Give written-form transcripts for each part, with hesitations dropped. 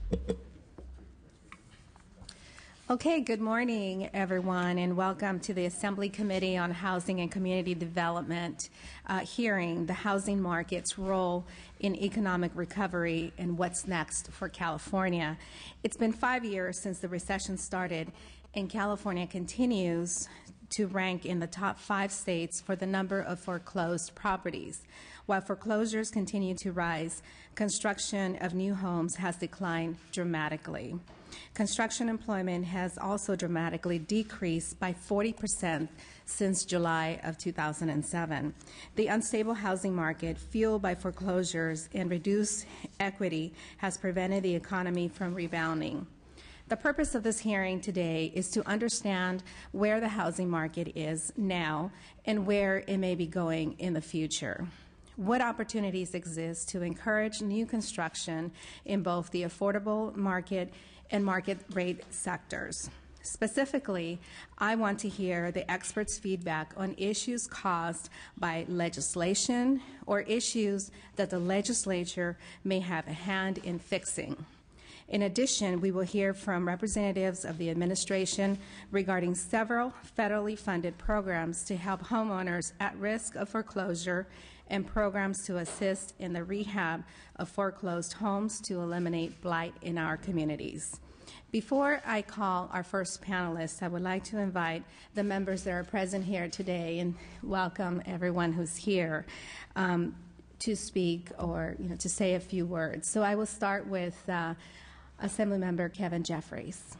Okay, good morning, everyone, and welcome to the Assembly Committee on Housing and Community Development hearing, the housing market's role in economic recovery and what's next for California. It's been 5 years since the recession started, and California continues to rank in the top 5 states for the number of foreclosed properties. While foreclosures continue to rise, construction of new homes has declined dramatically. Construction employment has also dramatically decreased by 40% since July of 2007. The unstable housing market, fueled by foreclosures and reduced equity, has prevented the economy from rebounding. The purpose of this hearing today is to understand where the housing market is now and where it may be going in the future. What opportunities exist to encourage new construction in both the affordable market and market rate sectors? Specifically, I want to hear the experts' feedback on issues caused by legislation or issues that the legislature may have a hand in fixing. In addition, we will hear from representatives of the administration regarding several federally funded programs to help homeowners at risk of foreclosure and programs to assist in the rehab of foreclosed homes to eliminate blight in our communities. Before I call our first panelist, I would like to invite the members that are present here today and welcome everyone who's here to speak or to say a few words. So I will start with Assemblymember Kevin Jeffries.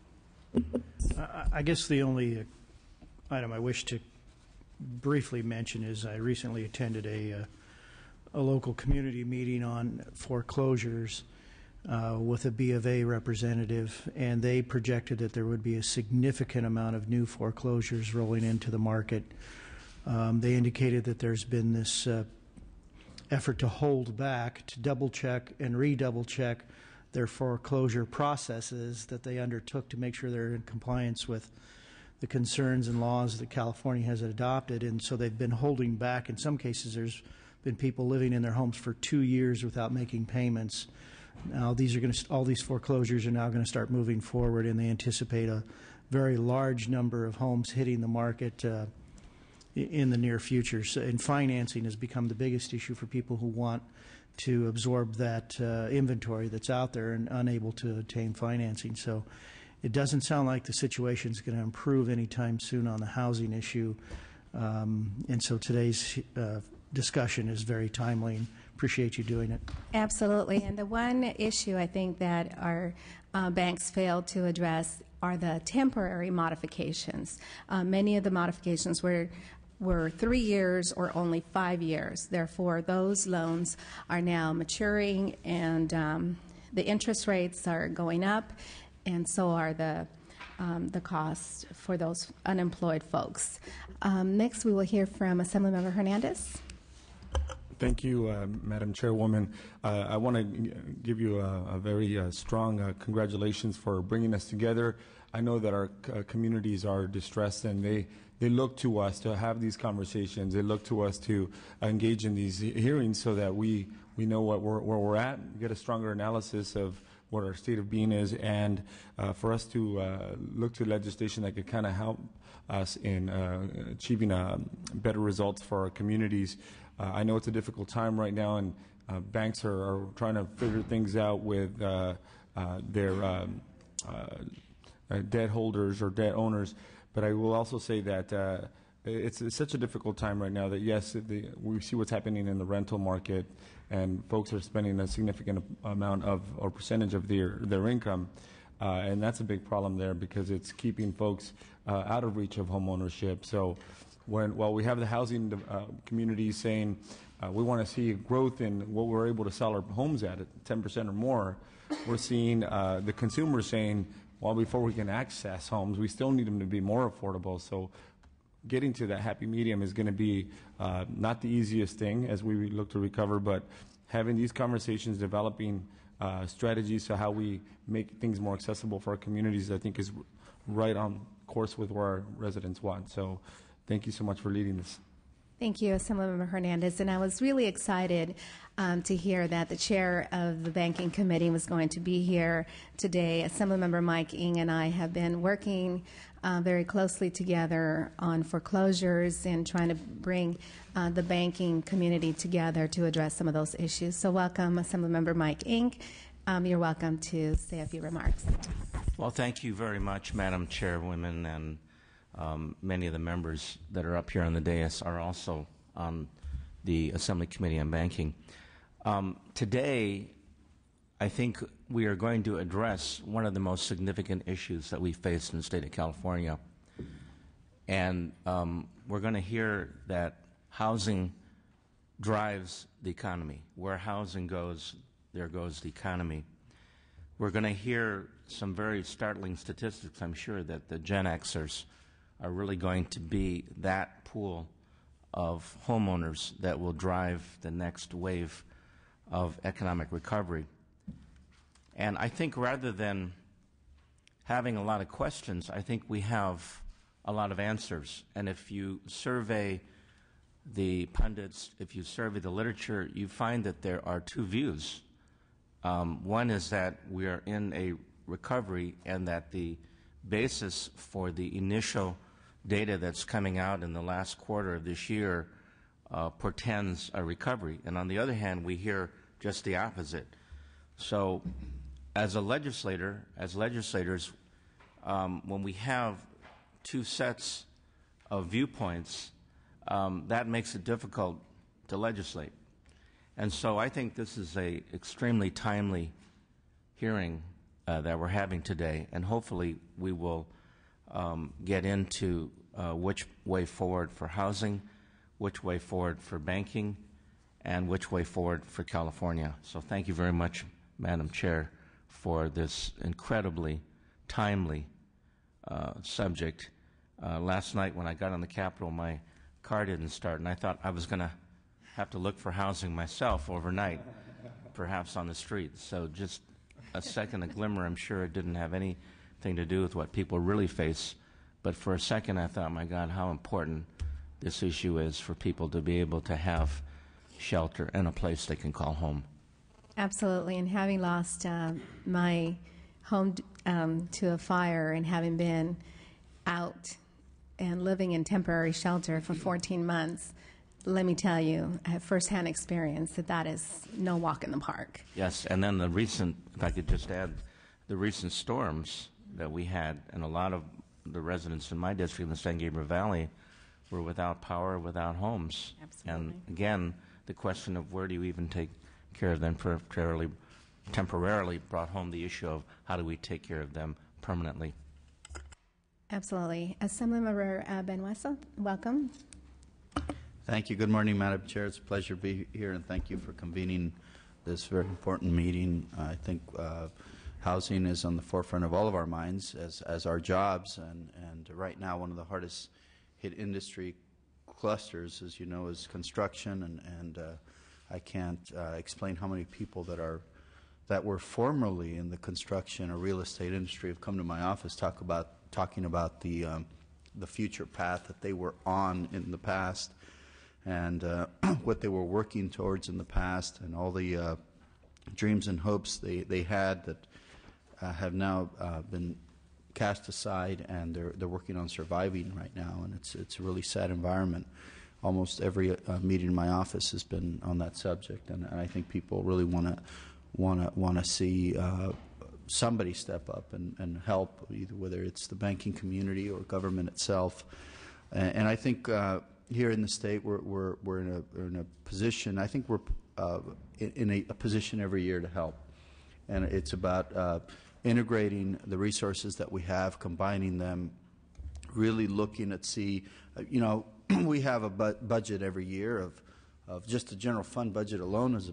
I guess the only item I wish to briefly mention is I recently attended a local community meeting on foreclosures with a B of A representative, and they projected that there would be a significant amount of new foreclosures rolling into the market. They indicated that there's been this effort to hold back, to double check and redouble check their foreclosure processes that they undertook to make sure they're in compliance with the concerns and laws that California has adopted, and so they've been holding back. In some cases, there's been people living in their homes for 2 years without making payments. Now, all these foreclosures are now going to start moving forward, and they anticipate a very large number of homes hitting the market in the near future. So, and financing has become the biggest issue for people who want to absorb that inventory that's out there and unable to obtain financing. So it doesn't sound like the situation is going to improve anytime soon on the housing issue. And so today's discussion is very timely, and appreciate you doing it. Absolutely. And the one issue I think that our banks failed to address are the temporary modifications. Many of the modifications were 3 years or only 5 years. Therefore, those loans are now maturing, and the interest rates are going up, and so are the costs for those unemployed folks. Next, we will hear from Assemblymember Hernandez. Thank you, Madam Chairwoman. I want to give you a very strong congratulations for bringing us together. I know that our communities are distressed, and they look to us to have these conversations. They look to us to engage in these hearings so that we know where we're at, get a stronger analysis of what our state of being is, and for us to look to legislation that could kind of help us in achieving better results for our communities. I know it's a difficult time right now, and banks are trying to figure things out with their debt holders or debt owners. But I will also say that it's such a difficult time right now that, yes, we see what's happening in the rental market, and folks are spending a significant amount of or percentage of their income. And that's a big problem there because it's keeping folks out of reach of home ownership. So while we have the housing community saying we want to see growth in what we're able to sell our homes at 10% or more, we're seeing the consumers saying, well, before we can access homes, we still need them to be more affordable. So getting to that happy medium is going to be not the easiest thing as we look to recover, but having these conversations, developing strategies to how we make things more accessible for our communities, I think is right on course with where our residents want. So thank you so much for leading this. Thank you, Assemblymember Hernandez. And I was really excited to hear that the chair of the Banking Committee was going to be here today. Assemblymember Mike Ng and I have been working very closely together on foreclosures and trying to bring the banking community together to address some of those issues. So welcome, Assemblymember Mike Ng. You're welcome to say a few remarks. Well, thank you very much, Madam Chairwoman, and many of the members that are up here on the dais are also on the Assembly Committee on Banking. Today, I think we are going to address one of the most significant issues that we face in the state of California. And we're going to hear that housing drives the economy. Where housing goes, there goes the economy. We're going to hear some very startling statistics, I'm sure, that the Gen Xers are really going to be that pool of homeowners that will drive the next wave of economic recovery. And I think rather than having a lot of questions, I think we have a lot of answers. And if you survey the pundits, if you survey the literature, you find that there are two views. One is that we are in a recovery and that the basis for the initial data that's coming out in the last quarter of this year portends a recovery. And on the other hand, we hear just the opposite. So as a legislator, as legislators, when we have two sets of viewpoints, that makes it difficult to legislate. And so I think this is a extremely timely hearing that we're having today, and hopefully we will get into which way forward for housing, which way forward for banking, and which way forward for California. So thank you very much, Madam Chair, for this incredibly timely subject. Last night when I got on the Capitol, my car didn't start, and I thought I was going to have to look for housing myself overnight, perhaps on the streets. So just a second, a glimmer, I'm sure it didn't have anything to do with what people really face. But for a second, I thought, my God, how important this issue is for people to be able to have shelter and a place they can call home. Absolutely. And having lost my home to a fire and having been out and living in temporary shelter for 14 months, let me tell you, I have firsthand experience that that is no walk in the park. Yes, and then the recent, if I could just add, the recent storms that we had, and a lot of the residents in my district in the San Gabriel Valley were without power, without homes. Absolutely. And again, the question of where do you even take care of them temporarily brought home the issue of how do we take care of them permanently. Absolutely. Assemblymember Benueso, welcome. Thank you. Good morning, Madam Chair. It's a pleasure to be here, and thank you for convening this very important meeting. I think housing is on the forefront of all of our minds as our jobs, and right now one of the hardest hit industry clusters, as you know, is construction, and I can't explain how many people that were formerly in the construction or real estate industry have come to my office talking about the future path that they were on in the past, and what they were working towards in the past, and all the dreams and hopes they had that have now been cast aside, and they're working on surviving right now, and it's a really sad environment. Almost every meeting in my office has been on that subject, and I think people really want to see somebody step up and help, either whether it's the banking community or government itself. And I think here in the state we're in a position. I think we're in a position every year to help, and it's about integrating the resources that we have, combining them, really looking at we have a budget every year of just the general fund budget alone is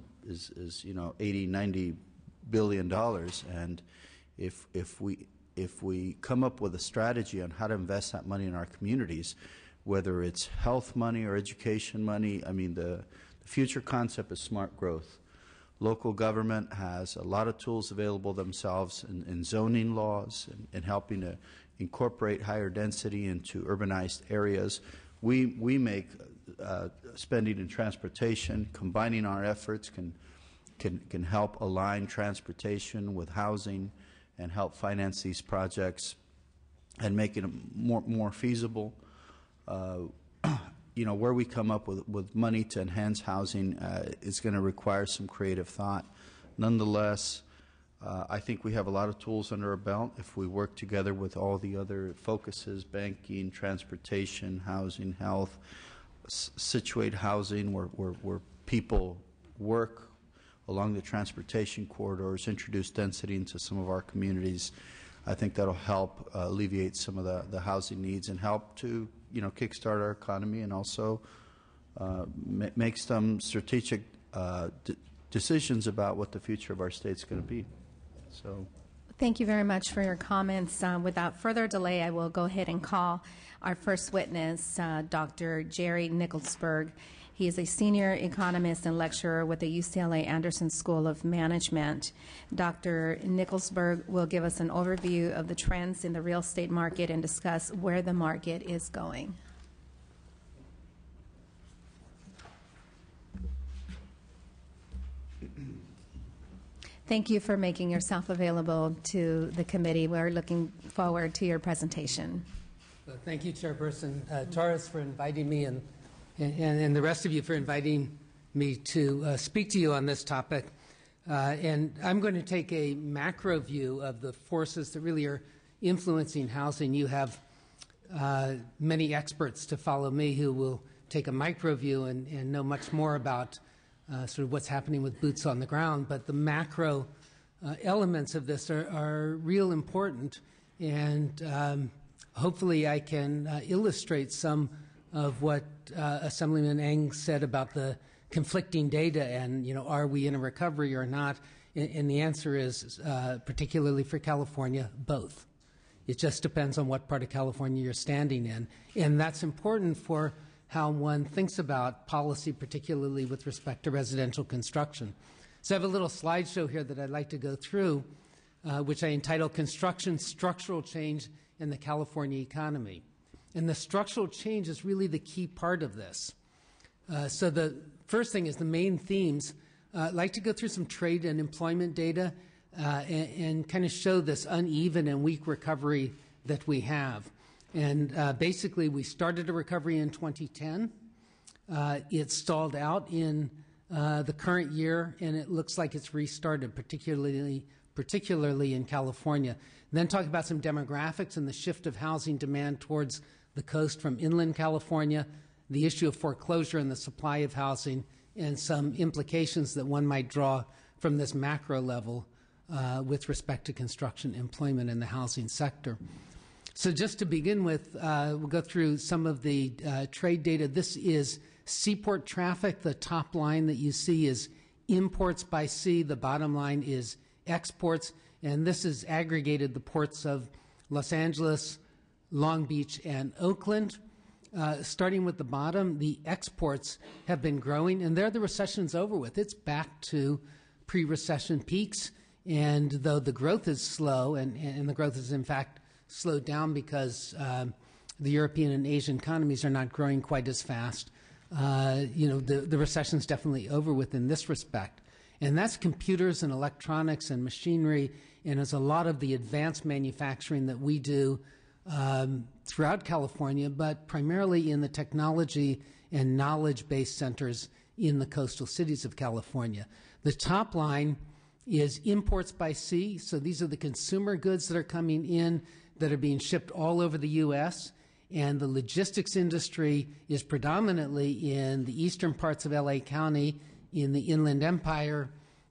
$80-90 billion, and if we come up with a strategy on how to invest that money in our communities, whether it's health money or education money, I mean the future concept is smart growth. Local government has a lot of tools available themselves in zoning laws and helping to incorporate higher density into urbanized areas. We make spending in transportation. Combining our efforts can help align transportation with housing and help finance these projects and make it more feasible. Where we come up with money to enhance housing is going to require some creative thought. Nonetheless, I think we have a lot of tools under our belt if we work together with all the other focuses: banking, transportation, housing, health, situate housing where people work along the transportation corridors, introduce density into some of our communities. I think that'll help alleviate some of the housing needs and help to kickstart our economy, and also make some strategic decisions about what the future of our state's going to be. So, thank you very much for your comments. Without further delay, I will go ahead and call our first witness, Dr. Jerry Nicholsberg. He is a senior economist and lecturer with the UCLA Anderson School of Management. Dr. Nicholsberg will give us an overview of the trends in the real estate market and discuss where the market is going. Thank you for making yourself available to the committee. We're looking forward to your presentation. Well, thank you, Chairperson Torres, for inviting me, and the rest of you for inviting me to speak to you on this topic. And I'm going to take a macro view of the forces that really are influencing housing. You have many experts to follow me who will take a micro view and know much more about sort of what's happening with boots on the ground. But the macro elements of this are real important, and hopefully I can illustrate some of what Assemblyman Eng said about the conflicting data and, are we in a recovery or not? And the answer is, particularly for California, both. It just depends on what part of California you're standing in. And that's important for how one thinks about policy, particularly with respect to residential construction. So I have a little slideshow here that I'd like to go through, which I entitled Construction Structural Change in the California Economy. And the structural change is really the key part of this. So the first thing is the main themes. I'd like to go through some trade and employment data and kind of show this uneven and weak recovery that we have. And basically, we started a recovery in 2010. It stalled out in the current year, and it looks like it's restarted, particularly in California. Then talk about some demographics and the shift of housing demand towards the coast from inland California, the issue of foreclosure and the supply of housing, and some implications that one might draw from this macro level with respect to construction, employment, and the housing sector. So just to begin with, we'll go through some of the trade data. This is seaport traffic. The top line that you see is imports by sea. The bottom line is exports. And this is aggregated the ports of Los Angeles, Long Beach, and Oakland. Starting with the bottom, the exports have been growing, and there the recession's over with. It's back to pre-recession peaks, and though the growth is slow, and the growth is in fact slowed down because the European and Asian economies are not growing quite as fast, the recession's definitely over with in this respect. And that's computers and electronics and machinery, and it's a lot of the advanced manufacturing that we do throughout California, but primarily in the technology and knowledge-based centers in the coastal cities of California. The top line is imports by sea. So these are the consumer goods that are coming in that are being shipped all over the U.S., and the logistics industry is predominantly in the eastern parts of L.A. County, in the Inland Empire,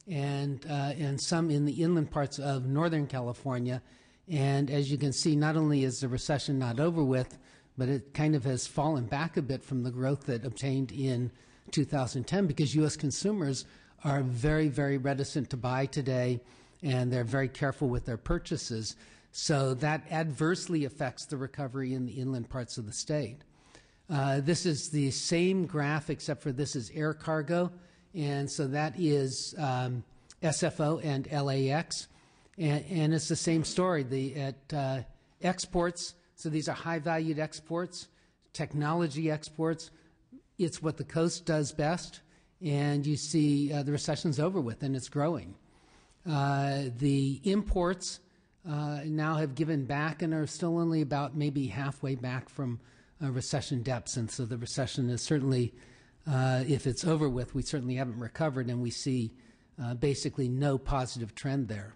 and some in the inland parts of Northern California. And as you can see, not only is the recession not over with, but it kind of has fallen back a bit from the growth that obtained in 2010, because U.S. consumers are very, very reticent to buy today, and they're very careful with their purchases. So that adversely affects the recovery in the inland parts of the state. This is the same graph, except for this is air cargo, and so that is SFO and LAX. And it's the same story. At exports, so these are high-valued exports, technology exports, it's what the coast does best, and you see the recession's over with and it's growing. The imports now have given back and are still only about maybe halfway back from recession depths, and so the recession is certainly, if it's over with, we certainly haven't recovered, and we see basically no positive trend there.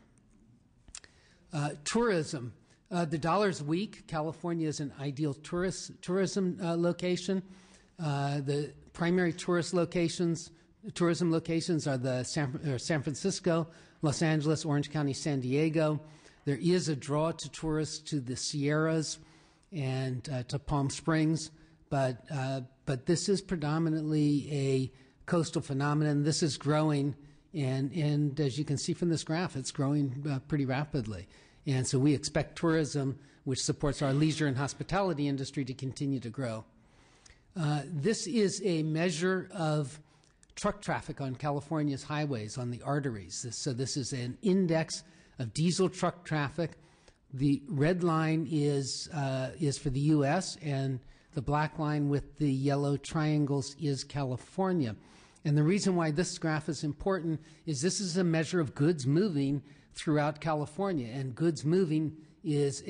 Tourism. The dollar's weak. California is an ideal tourism location. The primary tourism locations are the San Francisco, Los Angeles, Orange County, San Diego. There is a draw to tourists to the Sierras and to Palm Springs, but this is predominantly a coastal phenomenon. This is growing, and as you can see from this graph, it's growing pretty rapidly. And so we expect tourism, which supports our leisure and hospitality industry, to continue to grow. This is a measure of truck traffic on California's highways, on the arteries. So this is an index of diesel truck traffic. The red line is for the U.S., and the black line with the yellow triangles is California. And the reason why this graph is important is this is a measure of goods moving throughout California, and goods moving is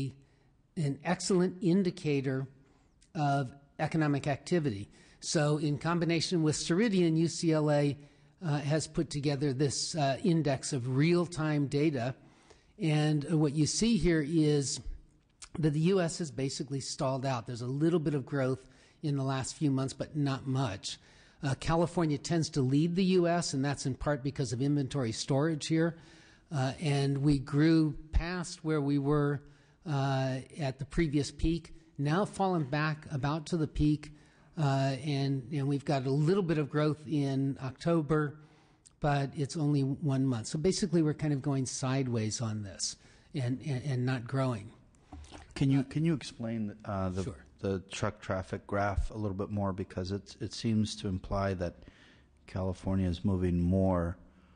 an excellent indicator of economic activity. So in combination with Ceridian, UCLA has put together this index of real-time data, and what you see here is that the U.S. has basically stalled out. There's a little bit of growth in the last few months, but not much. California tends to lead the U.S., and that's in part because of inventory storage here. And we grew past where we were at the previous peak, now fallen back about to the peak, and we've got a little bit of growth in October, but it's only 1 month. So basically we're kind of going sideways on this and not growing. Can you explain Sure. the truck traffic graph a little bit more, because it seems to imply that California is moving more,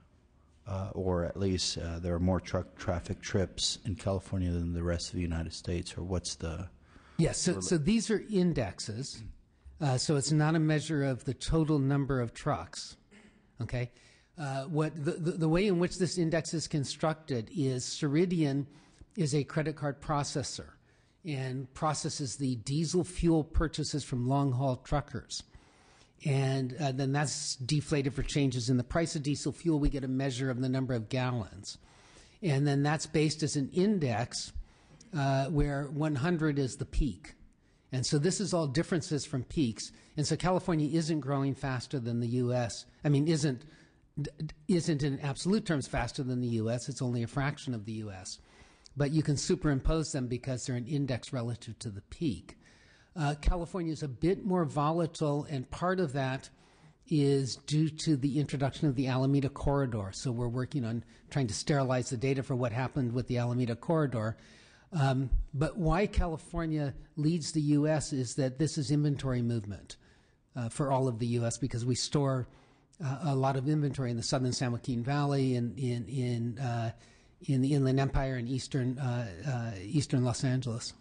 or at least there are more truck traffic trips in California than the rest of the United States, or what's the... Yes, so these are indexes. So it's not a measure of the total number of trucks, okay? What the way in which this index is constructed is Ceridian is a credit card processor and processes the diesel fuel purchases from long-haul truckers. And then that's deflated for changes in the price of diesel fuel. We get a measure of the number of gallons. And then that's based as an index where 100 is the peak. And so this is all differences from peaks. And so California isn't growing faster than the U.S. I mean, isn't in absolute terms faster than the U.S. It's only a fraction of the U.S. But you can superimpose them because they're an index relative to the peak. California is a bit more volatile, and part of that is due to the introduction of the Alameda Corridor. So we're working on trying to sterilize the data for what happened with the Alameda Corridor. But why California leads the U.S. is that this is inventory movement for all of the U.S. because we store a lot of inventory in the southern San Joaquin Valley and in the Inland Empire and eastern Los Angeles.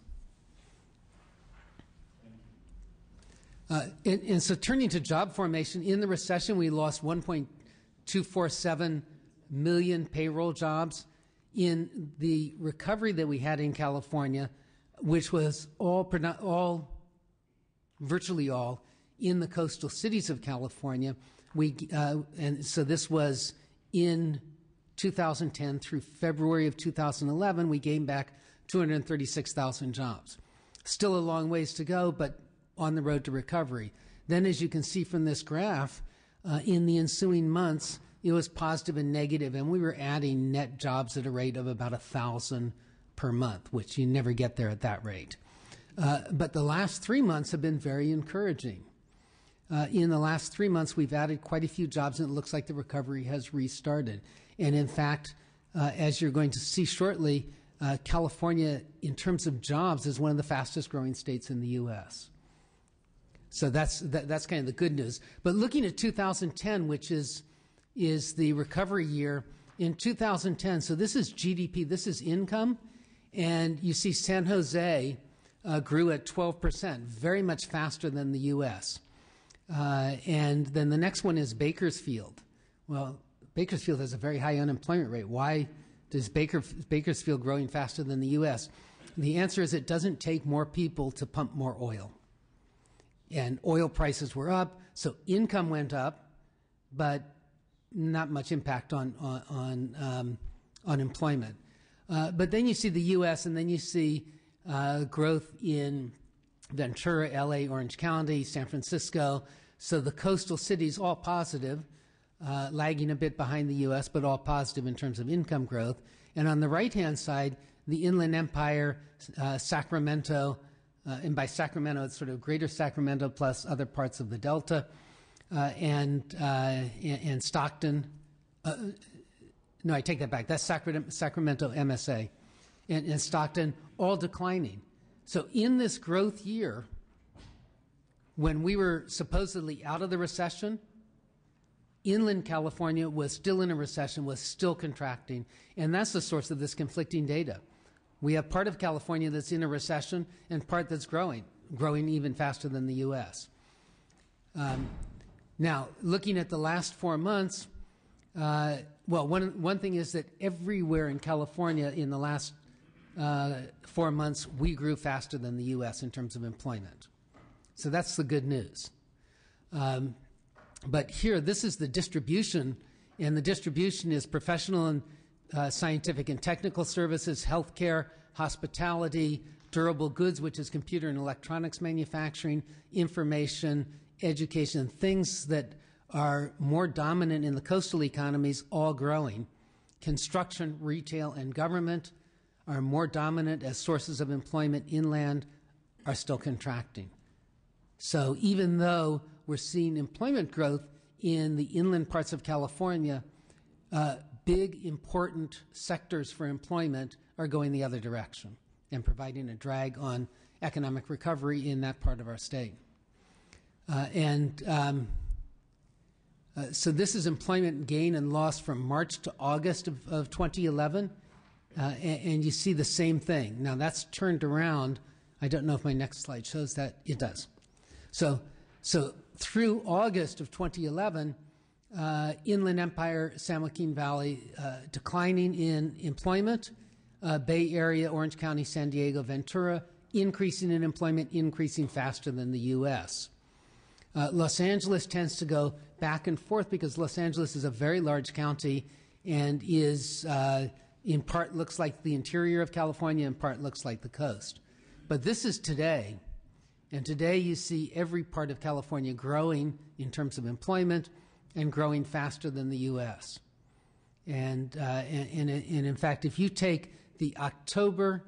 And so turning to job formation, in the recession we lost 1.247 million payroll jobs. In the recovery that we had in California, which was virtually all in the coastal cities of California, and so this was in 2010 through February of 2011, we gained back 236,000 jobs. Still a long ways to go, but on the road to recovery. Then, as you can see from this graph, in the ensuing months, it was positive and negative, and we were adding net jobs at a rate of about 1,000 per month, which you never get there at that rate. But the last 3 months have been very encouraging. In the last 3 months, we've added quite a few jobs, and it looks like the recovery has restarted. And in fact, as you're going to see shortly, California, in terms of jobs, is one of the fastest growing states in the U.S. So that's kind of the good news. But looking at 2010, which is the recovery year, in 2010, so this is GDP, this is income, and you see San Jose grew at 12%, very much faster than the U.S. And then the next one is Bakersfield. Well, Bakersfield has a very high unemployment rate. Why does Bakersfield growing faster than the U.S.? The answer is it doesn't take more people to pump more oil. And oil prices were up, so income went up, but not much impact on employment. But then you see the U.S., and then you see growth in Ventura, L.A., Orange County, San Francisco. So the coastal cities, all positive, lagging a bit behind the U.S., but all positive in terms of income growth. And on the right-hand side, the Inland Empire, Sacramento, and by Sacramento, it's sort of greater Sacramento plus other parts of the Delta, and Stockton. No, I take that back. That's Sacramento MSA. And Stockton, all declining. So in this growth year, when we were supposedly out of the recession, inland California was still in a recession, was still contracting. And that's the source of this conflicting data. We have part of California that's in a recession and part that's growing even faster than the U.S. Now, looking at the last 4 months, well, one thing is that everywhere in California in the last 4 months, we grew faster than the U.S. in terms of employment. So that's the good news. But here, this is the distribution, and the distribution is professional and scientific and technical services, healthcare, hospitality, durable goods, which is computer and electronics manufacturing, information, education, things that are more dominant in the coastal economies, all growing. Construction, retail, and government are more dominant as sources of employment. Inland are still contracting. So even though we're seeing employment growth in the inland parts of California, big, important sectors for employment are going the other direction and providing a drag on economic recovery in that part of our state. So this is employment gain and loss from March to August of 2011, and you see the same thing. Now that's turned around. I don't know if my next slide shows that. It does. So through August of 2011, Inland Empire, San Joaquin Valley, declining in employment, Bay Area, Orange County, San Diego, Ventura, increasing in employment, increasing faster than the U.S. Los Angeles tends to go back and forth because Los Angeles is a very large county and is, in part, looks like the interior of California, in part looks like the coast. But this is today, and today you see every part of California growing in terms of employment and growing faster than the U.S. And in fact, if you take the October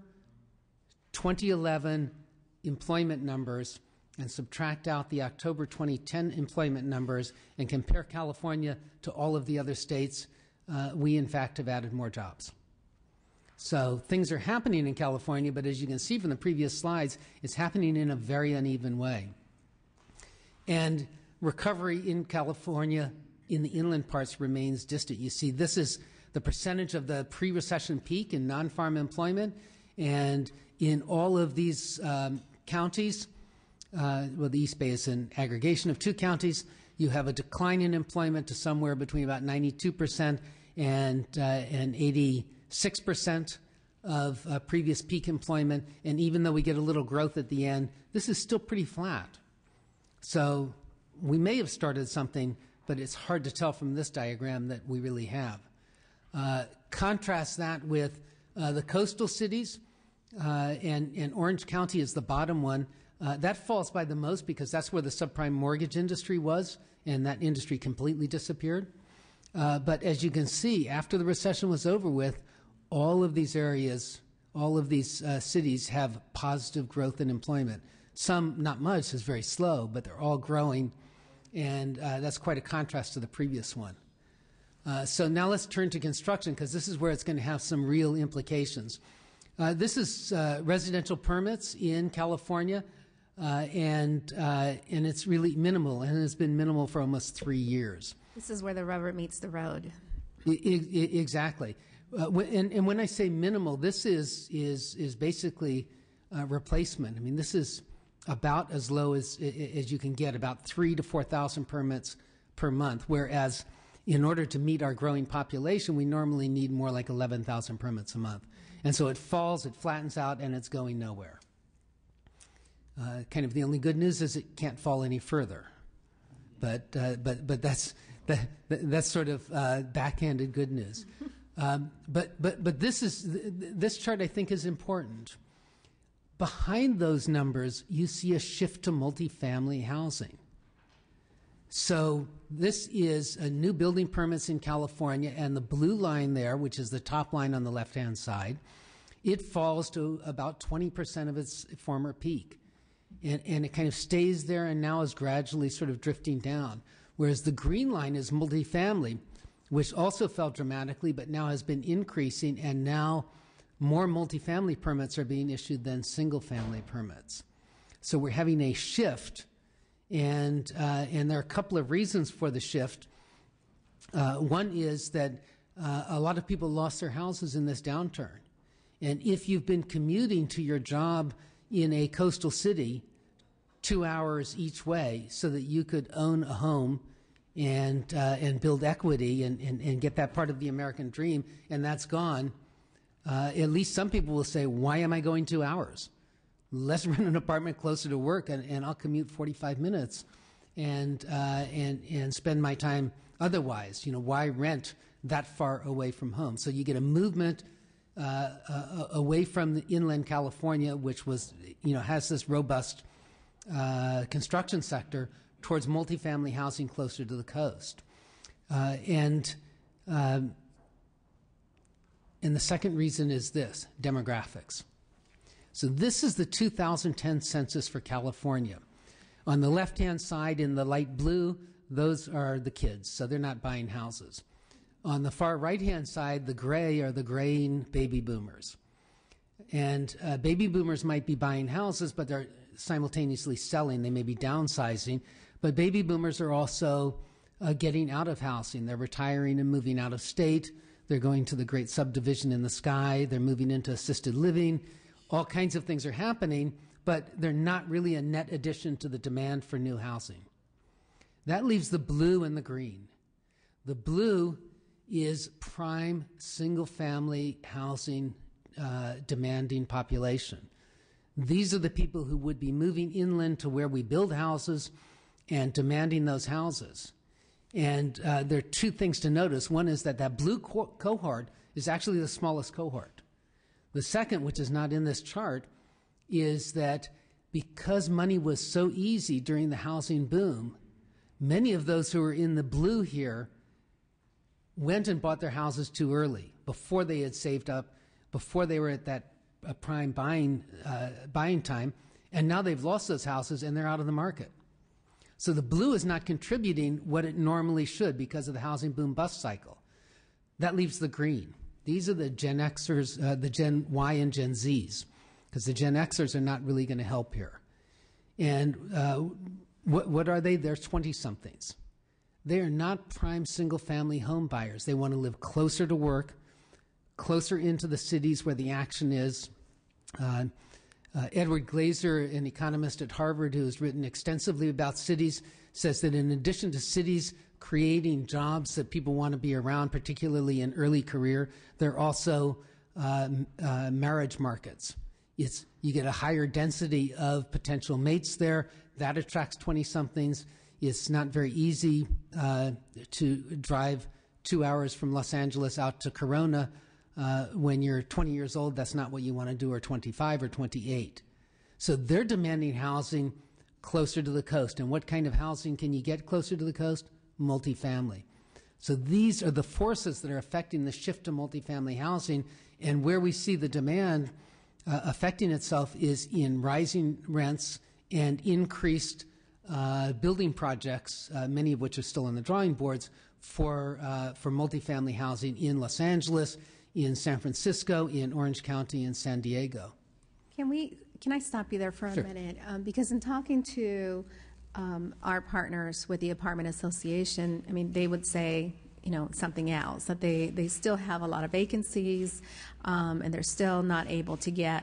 2011 employment numbers and subtract out the October 2010 employment numbers and compare California to all of the other states, we in fact have added more jobs. So things are happening in California, but as you can see from the previous slides, it's happening in a very uneven way. And recovery in California in the inland parts remains distant. You see, this is the percentage of the pre-recession peak in non-farm employment, and in all of these counties, well, the East Bay is an aggregation of two counties. You have a decline in employment to somewhere between about 92% and 86% of previous peak employment. And even though we get a little growth at the end, this is still pretty flat. So we may have started something, but it's hard to tell from this diagram that we really have. Contrast that with the coastal cities, and Orange County is the bottom one. That falls by the most because that's where the subprime mortgage industry was, and that industry completely disappeared. But as you can see, after the recession was over with, all of these areas, all of these cities have positive growth in employment. Some, not much, is very slow, but they're all growing, and that's quite a contrast to the previous one. So now let's turn to construction, because this is where it's going to have some real implications. This is residential permits in California, and it's really minimal, and it's been minimal for almost 3 years. This is where the rubber meets the road. Exactly. And when I say minimal, this is basically replacement. I mean, this is about as low as you can get, about 3,000 to 4,000 permits per month, whereas in order to meet our growing population, we normally need more like 11,000 permits a month. And so it falls, it flattens out, and it's going nowhere. Kind of the only good news is it can't fall any further. But that's sort of backhanded good news. But this chart, I think, is important. Behind those numbers, you see a shift to multifamily housing. So this is a new building permits in California, and the blue line there, which is the top line on the left-hand side, it falls to about 20% of its former peak. And it kind of stays there and now is gradually sort of drifting down. Whereas the green line is multifamily, which also fell dramatically, but now has been increasing, and now more multifamily permits are being issued than single-family permits. So we're having a shift, and there are a couple of reasons for the shift. One is that a lot of people lost their houses in this downturn. And if you've been commuting to your job in a coastal city 2 hours each way so that you could own a home and build equity and get that part of the American dream, and that's gone, at least some people will say, why am I going 2 hours? Let's rent an apartment closer to work, and I'll commute 45 minutes and spend my time otherwise. Why rent that far away from home? So you get a movement away from the inland California, which was, has this robust construction sector, towards multifamily housing closer to the coast. And the second reason is this, demographics. So this is the 2010 census for California. On the left-hand side in the light blue, those are the kids, so they're not buying houses. On the far right-hand side, the gray are the graying baby boomers. And baby boomers might be buying houses, but they're simultaneously selling. They may be downsizing. But baby boomers are also getting out of housing. They're retiring and moving out of state. They're going to the great subdivision in the sky. They're moving into assisted living. All kinds of things are happening, but they're not really a net addition to the demand for new housing. That leaves the blue and the green. The blue is prime single-family housing demanding population. These are the people who would be moving inland to where we build houses and demanding those houses. And there are two things to notice. One is that blue cohort is actually the smallest cohort. The second, which is not in this chart, is that because money was so easy during the housing boom, many of those who are in the blue here went and bought their houses too early, before they had saved up, before they were at that prime buying time, and now they've lost those houses and they're out of the market. So the blue is not contributing what it normally should because of the housing boom bust cycle. That leaves the green. These are the Gen Xers, the Gen Y and Gen Zs, because the Gen Xers are not really going to help here. And what are they? They're 20-somethings. They are not prime single-family home buyers. They want to live closer to work, closer into the cities where the action is. Edward Glaser, an economist at Harvard who has written extensively about cities, says that in addition to cities creating jobs that people want to be around, particularly in early career, they're also marriage markets. You get a higher density of potential mates there. That attracts 20-somethings. It's not very easy to drive 2 hours from Los Angeles out to Corona. When you're 20 years old, that's not what you want to do, or 25 or 28. So they're demanding housing closer to the coast. And what kind of housing can you get closer to the coast? Multifamily. So these are the forces that are affecting the shift to multifamily housing. And where we see the demand affecting itself is in rising rents and increased building projects, many of which are still on the drawing boards, for multifamily housing in Los Angeles, in San Francisco, in Orange County, and San Diego. Can I stop you there for a minute? Because in talking to our partners with the Apartment Association, I mean, they would say, something else, that they still have a lot of vacancies, and they're still not able to get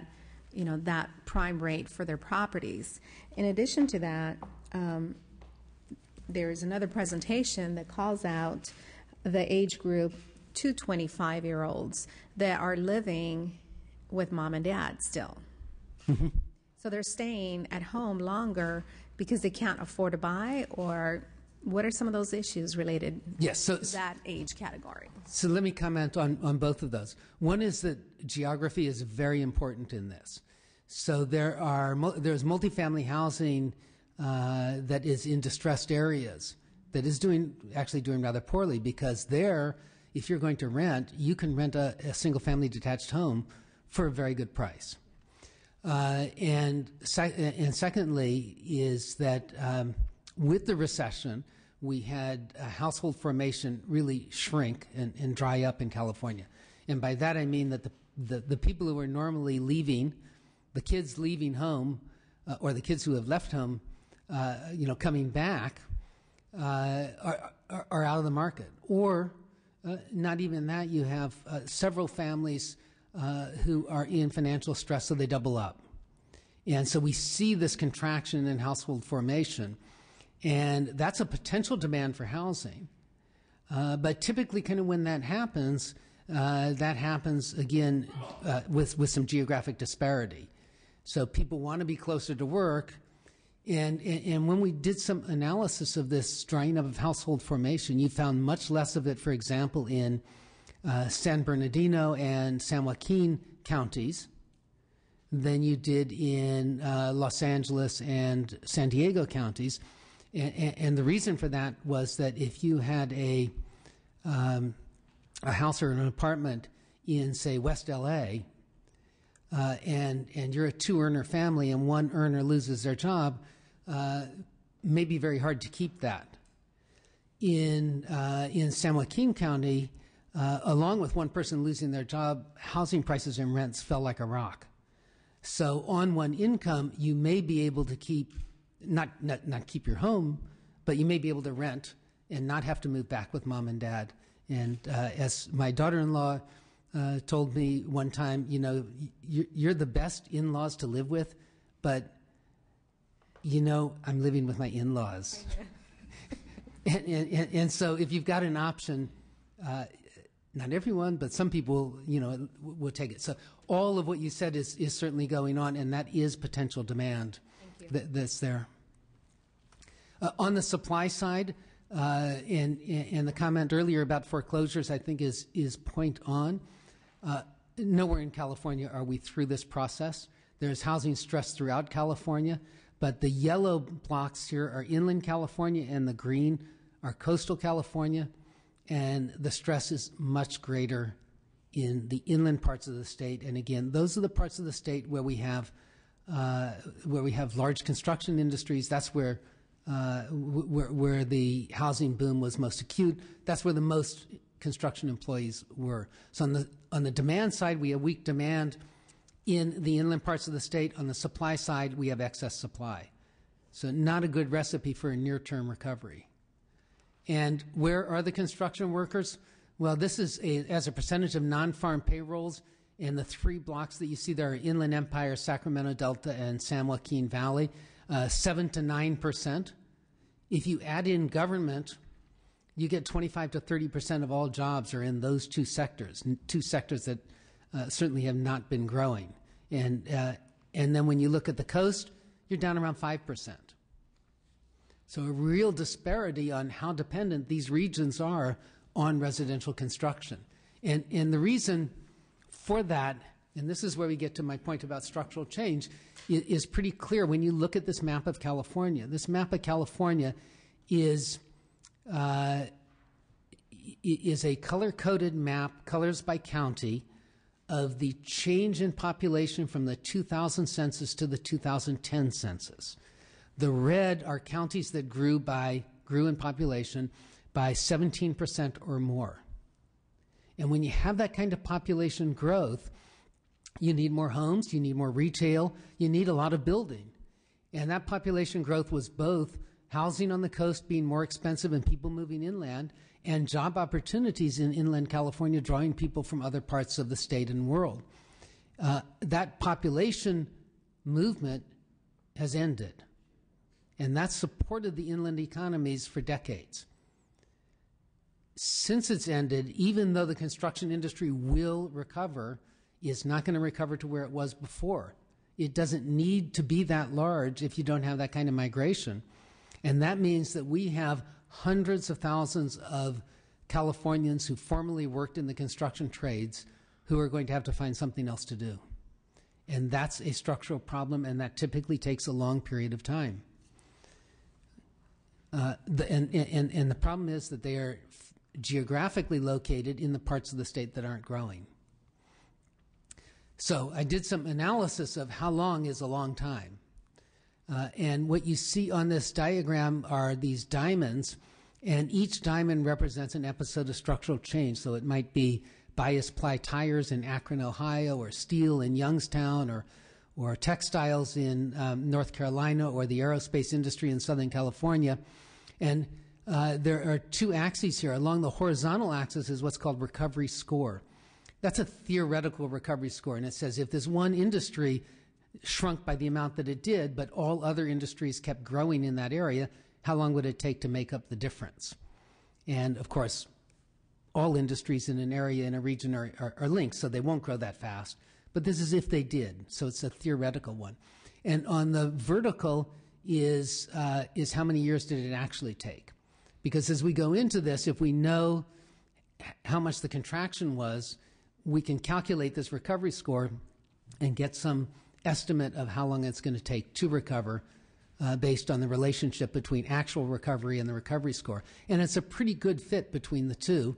that prime rate for their properties. In addition to that, there's another presentation that calls out the age group to 25-year-olds that are living with mom and dad still. So they're staying at home longer because they can't afford to buy, or what are some of those issues related to that age category? So let me comment on both of those. One is that geography is very important in this. So there's multifamily housing that is in distressed areas that is actually doing rather poorly, because there, if you're going to rent, you can rent a single-family detached home for a very good price. And secondly is that with the recession, we had household formation really shrink and dry up in California. And by that I mean that the people who are normally leaving, the kids leaving home, or the kids who have left home, coming back, are out of the market. Or not even that, you have several families who are in financial stress, so they double up. And so we see this contraction in household formation, and that's a potential demand for housing. But typically, kind of when that happens again with some geographic disparity. So people want to be closer to work, and when we did some analysis of this drying up of household formation, you found much less of it, for example, in San Bernardino and San Joaquin counties than you did in Los Angeles and San Diego counties. And the reason for that was that if you had a house or an apartment in, say, West LA, and you're a two-earner family and one earner loses their job, may be very hard to keep that. In San Joaquin County, along with one person losing their job, housing prices and rents fell like a rock. So on one income, you may be able to keep, not keep your home, but you may be able to rent and not have to move back with mom and dad. And as my daughter-in-law told me one time, you're the best in-laws to live with, but, I'm living with my in-laws. and so if you've got an option, not everyone, but some people, will take it. So all of what you said is certainly going on, and that is potential demand that's there. On the supply side, and the comment earlier about foreclosures, I think is point on. Nowhere in California are we through this process. There's housing stress throughout California, but the yellow blocks here are inland California, and the green are coastal California. And the stress is much greater in the inland parts of the state. And again, those are the parts of the state where we have large construction industries. That's where the housing boom was most acute. That's where the most construction employees were. So on the demand side, we have weak demand in the inland parts of the state. On the supply side, we have excess supply. So not a good recipe for a near-term recovery. And where are the construction workers? Well, this is as a percentage of non-farm payrolls, and the three blocks that you see there are Inland Empire, Sacramento Delta, and San Joaquin Valley, 7 to 9%. If you add in government, you get 25 to 30% of all jobs are in those two sectors that certainly have not been growing. And then when you look at the coast, you're down around 5%. So a real disparity on how dependent these regions are on residential construction. And the reason for that, and this is where we get to my point about structural change, is pretty clear when you look at this map of California. This map of California is a color-coded map, colors by county, of the change in population from the 2000 census to the 2010 census. The red are counties that grew in population by 17% or more. And when you have that kind of population growth, you need more homes, you need more retail, you need a lot of building. And that population growth was both housing on the coast being more expensive and people moving inland, and job opportunities in inland California drawing people from other parts of the state and world. that population movement has ended. And that's supported the inland economies for decades. Since it's ended, even though the construction industry will recover, it's not going to recover to where it was before. It doesn't need to be that large if you don't have that kind of migration. And that means that we have hundreds of thousands of Californians who formerly worked in the construction trades who are going to have to find something else to do. And that's a structural problem, and that typically takes a long period of time. And the problem is that they are geographically located in the parts of the state that aren't growing. So I did some analysis of how long is a long time. And what you see on this diagram are these diamonds, and each diamond represents an episode of structural change. So it might be bias ply tires in Akron, Ohio, or steel in Youngstown, or textiles in North Carolina, or the aerospace industry in Southern California. And there are two axes here. Along the horizontal axis is what's called recovery score. That's a theoretical recovery score, and it says if this one industry shrunk by the amount that it did, but all other industries kept growing in that area, how long would it take to make up the difference? And, of course, all industries in an area, in a region are linked, so they won't grow that fast. But this is if they did, so it's a theoretical one. And on the vertical is how many years did it actually take? Because as we go into this, if we know how much the contraction was, we can calculate this recovery score and get some estimate of how long it's going to take to recover based on the relationship between actual recovery and the recovery score. And it's a pretty good fit between the two.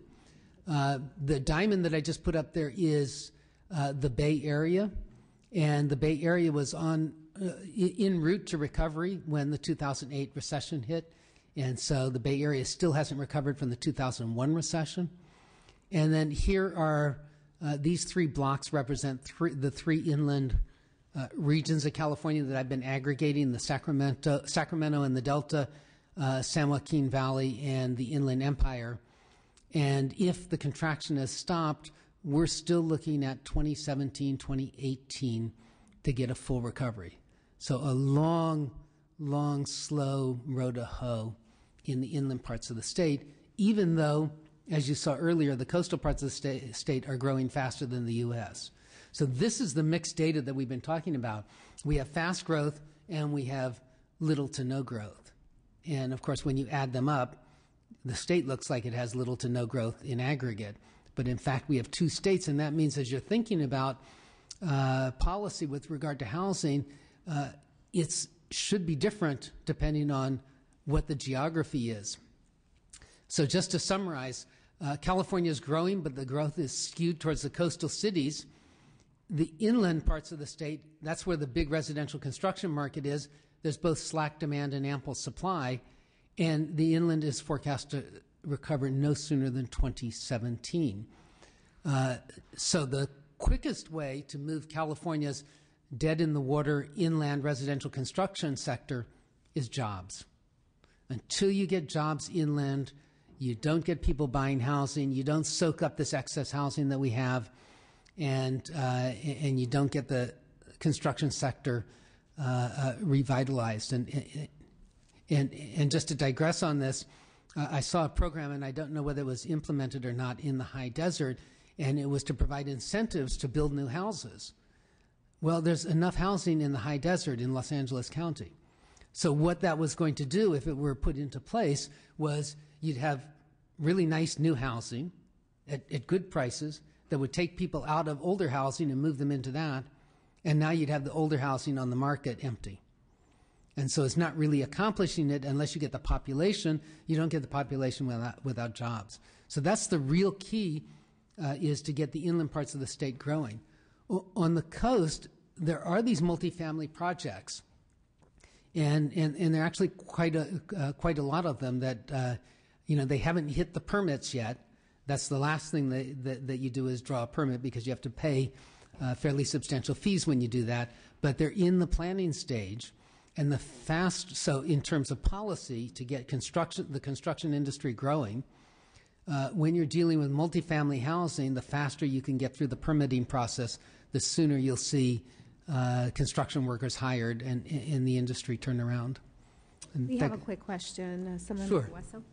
The diamond that I just put up there is the Bay Area, and the Bay Area was en route to recovery when the 2008 recession hit, and so the Bay Area still hasn't recovered from the 2001 recession. And then here are these three blocks represent the three inland regions of California that I've been aggregating: the Sacramento and the Delta, San Joaquin Valley, and the Inland Empire. And if the contraction has stopped, we're still looking at 2017, 2018 to get a full recovery. So a long, long, slow road to hoe in the inland parts of the state, even though, as you saw earlier, the coastal parts of the state are growing faster than the U.S. So this is the mixed data that we've been talking about. We have fast growth and we have little to no growth. And of course, when you add them up, the state looks like it has little to no growth in aggregate. But in fact, we have two states, and that means as you're thinking about policy with regard to housing, it should be different depending on what the geography is. So just to summarize, California is growing, but the growth is skewed towards the coastal cities. The inland parts of the state, that's where the big residential construction market is. There's both slack demand and ample supply, and the inland is forecast to recover no sooner than 2017. So the quickest way to move California's dead-in-the-water inland residential construction sector is jobs. Until you get jobs inland, you don't get people buying housing, you don't soak up this excess housing that we have, and you don't get the construction sector revitalized. And just to digress on this, I saw a program, and I don't know whether it was implemented or not, in the high desert, and it was to provide incentives to build new houses. Well, there's enough housing in the high desert in Los Angeles County. So what that was going to do, if it were put into place, was you'd have really nice new housing at good prices that would take people out of older housing and move them into that, and now you'd have the older housing on the market empty. And so it's not really accomplishing it unless you get the population. You don't get the population without jobs. So that's the real key, is to get the inland parts of the state growing. On the coast, there are these multifamily projects, and there are actually quite a lot of them that they haven't hit the permits yet. That's the last thing that you do is draw a permit, because you have to pay fairly substantial fees when you do that. But they're in the planning stage. And so in terms of policy, to get the construction industry growing, When you're dealing with multifamily housing, the faster you can get through the permitting process, the sooner you'll see construction workers hired and in the industry turn around. And We have a quick question. Someone Sure. Wesso?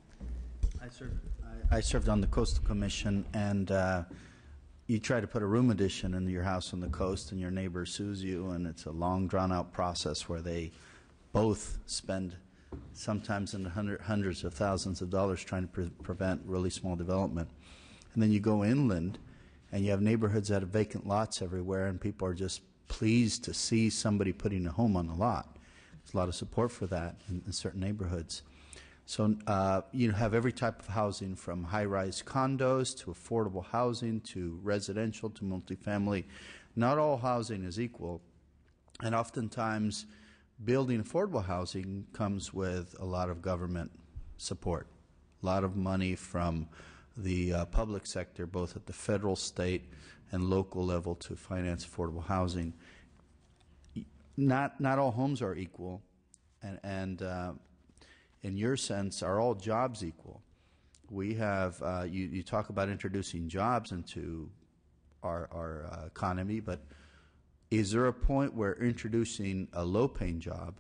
I served on the Coastal Commission, and you try to put a room addition in your house on the coast, and your neighbor sues you, and it's a long, drawn-out process where they both spend sometimes in the hundreds of thousands of dollars trying to prevent really small development. And then you go inland, and you have neighborhoods that have vacant lots everywhere, and people are just pleased to see somebody putting a home on the lot. There's a lot of support for that in certain neighborhoods. So you have every type of housing, from high-rise condos to affordable housing to residential to multifamily. Not all housing is equal, and oftentimes building affordable housing comes with a lot of government support, a lot of money from the public sector, both at the federal, state, and local level to finance affordable housing. Not all homes are equal, and in your sense, are all jobs equal? We have, you talk about introducing jobs into our economy, but is there a point where introducing a low-paying job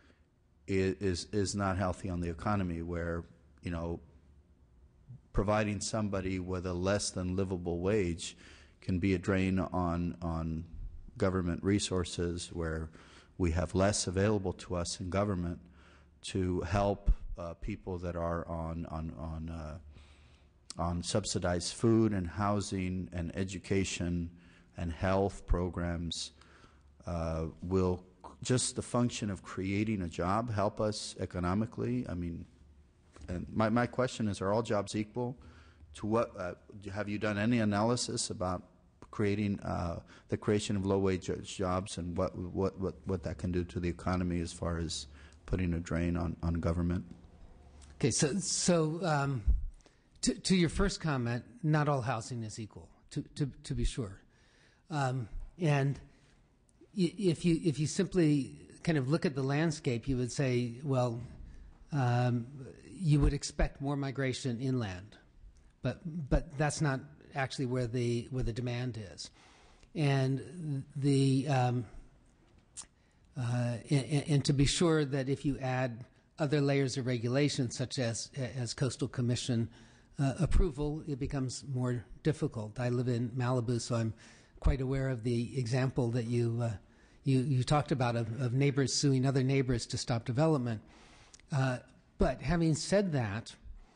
is not healthy on the economy, where, you know, providing somebody with a less than livable wage can be a drain on government resources, where we have less available to us in government to help people that are on subsidized food and housing and education and health programs? Will just the function of creating a job help us economically? I mean, and my question is, are all jobs equal? To what have you done any analysis about creating the creation of low-wage jobs, and what that can do to the economy as far as putting a drain on government? Okay, so to your first comment, not all housing is equal, to be sure. And if you simply kind of look at the landscape, you would say, well, you would expect more migration inland, but that's not actually where the demand is, and and to be sure that if you add other layers of regulation, such as Coastal Commission approval, it becomes more difficult. I live in Malibu, so I'm quite aware of the example that you talked about of neighbors suing other neighbors to stop development. But having said that,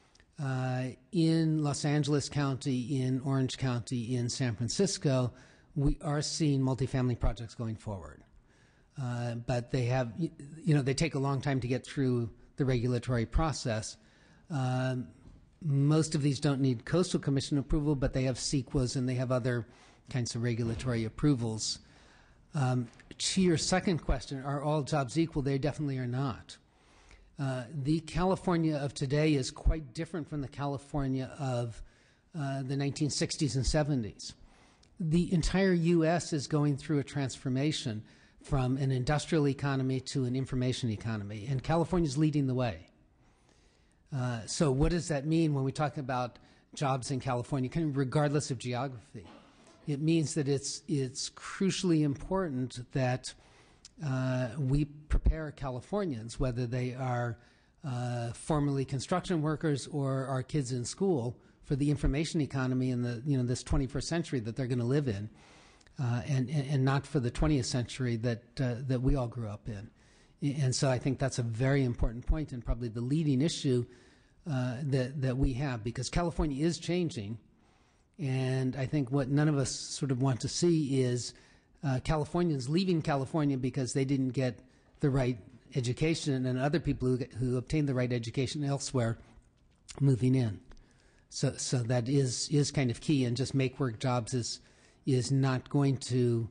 in Los Angeles County, in Orange County, in San Francisco, we are seeing multifamily projects going forward. But they have, they take a long time to get through the regulatory process. Most of these don't need Coastal Commission approval, but they have CEQAs and they have other kinds of regulatory approvals. To your second question, are all jobs equal? They definitely are not. The California of today is quite different from the California of the 1960s and 70s. The entire U.S. is going through a transformation from an industrial economy to an information economy, and California is leading the way. So what does that mean when we talk about jobs in California, kind of regardless of geography? It means that it's crucially important that we prepare Californians, whether they are formerly construction workers or our kids in school, for the information economy in the this 21st century that they're going to live in, and not for the 20th century that we all grew up in. And so I think that's a very important point, and probably the leading issue that we have, because California is changing, and I think what none of us sort of want to see is Californians leaving California because they didn't get the right education, and other people who obtained the right education elsewhere moving in. So that is kind of key, and just make work jobs is not going to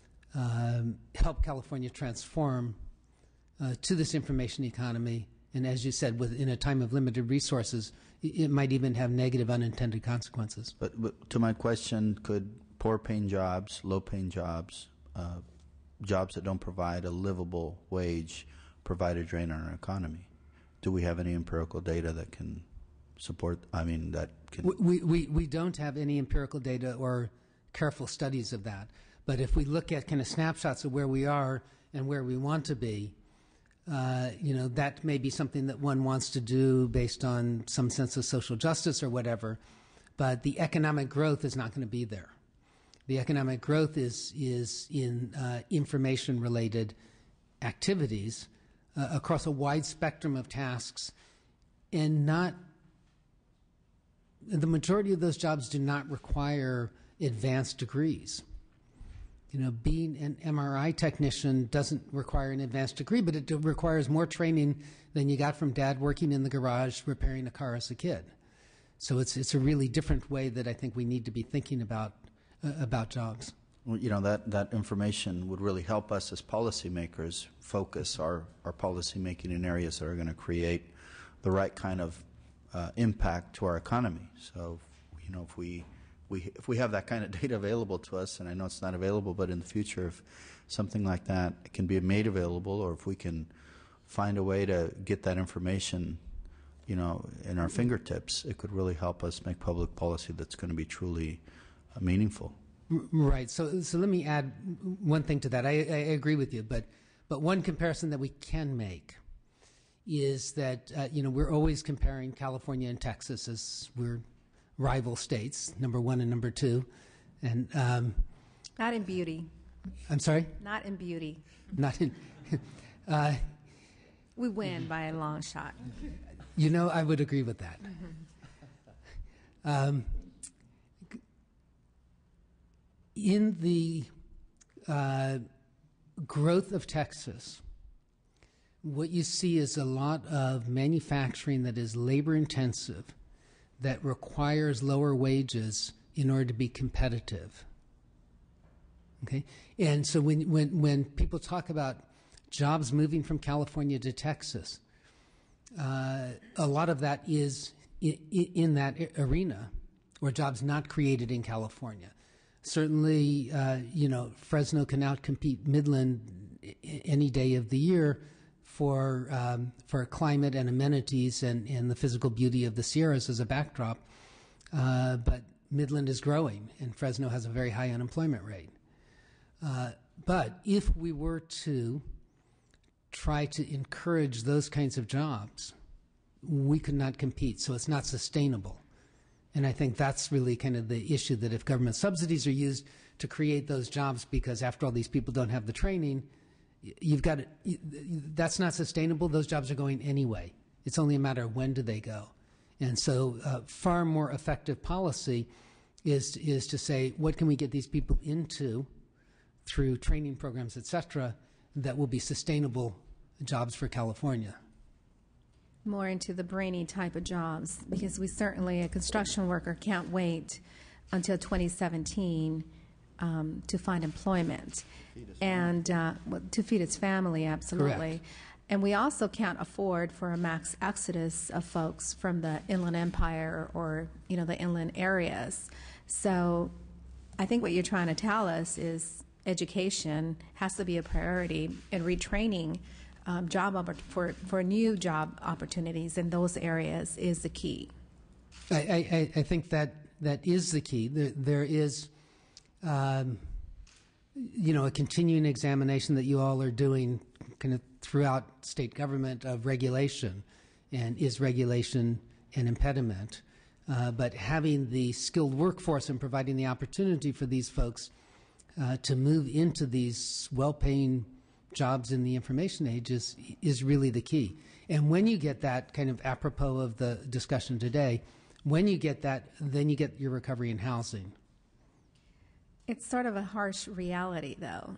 help California transform to this information economy. And as you said, in a time of limited resources, it might even have negative unintended consequences. But to my question, could poor-paying jobs, low-paying jobs, jobs that don't provide a livable wage, provide a drain on our economy? Do we have any empirical data that can support, that can... We don't have any empirical data or careful studies of that. But if we look at kind of snapshots of where we are and where we want to be, that may be something that one wants to do based on some sense of social justice or whatever. But the economic growth is not going to be there. The economic growth is in information-related activities across a wide spectrum of tasks, and the majority of those jobs do not require advanced degrees. Being an MRI technician doesn't require an advanced degree, but it requires more training than you got from Dad working in the garage repairing a car as a kid. So it's a really different way that I think we need to be thinking about jobs. Well, that information would really help us as policymakers focus our policymaking in areas that are going to create the right kind of impact to our economy. So, if we have that kind of data available to us, and I know it's not available, but in the future, if something like that can be made available, or if we can find a way to get that information, in our fingertips, it could really help us make public policy that's going to be truly meaningful. Right. So let me add one thing to that. I agree with you, but one comparison that we can make is that we're always comparing California and Texas as we're rival states, number one and number two, and not in beauty. I'm sorry? Not in beauty. Not in. We win by a long shot. I would agree with that. Mm-hmm. In the growth of Texas, what you see is a lot of manufacturing that is labor intensive, that requires lower wages in order to be competitive. Okay, and so when people talk about jobs moving from California to Texas, a lot of that is in that arena, or jobs not created in California. Certainly, Fresno can outcompete Midland any day of the year for climate and amenities and the physical beauty of the Sierras as a backdrop. But Midland is growing, and Fresno has a very high unemployment rate. But if we were to try to encourage those kinds of jobs, we could not compete, so it's not sustainable. And I think that's really kind of the issue, that if government subsidies are used to create those jobs because, after all, these people don't have the training, that's not sustainable. Those jobs are going anyway. It's only a matter of when do they go. And so far more effective policy is to say, what can we get these people into through training programs, et cetera, that will be sustainable jobs for California. More into the brainy type of jobs, because we certainly, a construction worker can't wait until 2017 to find employment and to feed its family, absolutely. Correct. And we also can't afford for a mass exodus of folks from the Inland Empire or the inland areas. So I think what you're trying to tell us is education has to be a priority, and retraining for new job opportunities in those areas is the key. I think that is the key. There is, a continuing examination that you all are doing kind of throughout state government of regulation, and is regulation an impediment? But having the skilled workforce and providing the opportunity for these folks to move into these well-paying jobs in the information age is really the key. And when you get that, kind of apropos of the discussion today, when you get that, then you get your recovery in housing. It's sort of a harsh reality, though.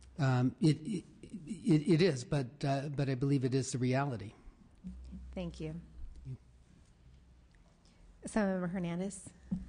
It is, but I believe it is the reality. Thank you. Senator Hernandez.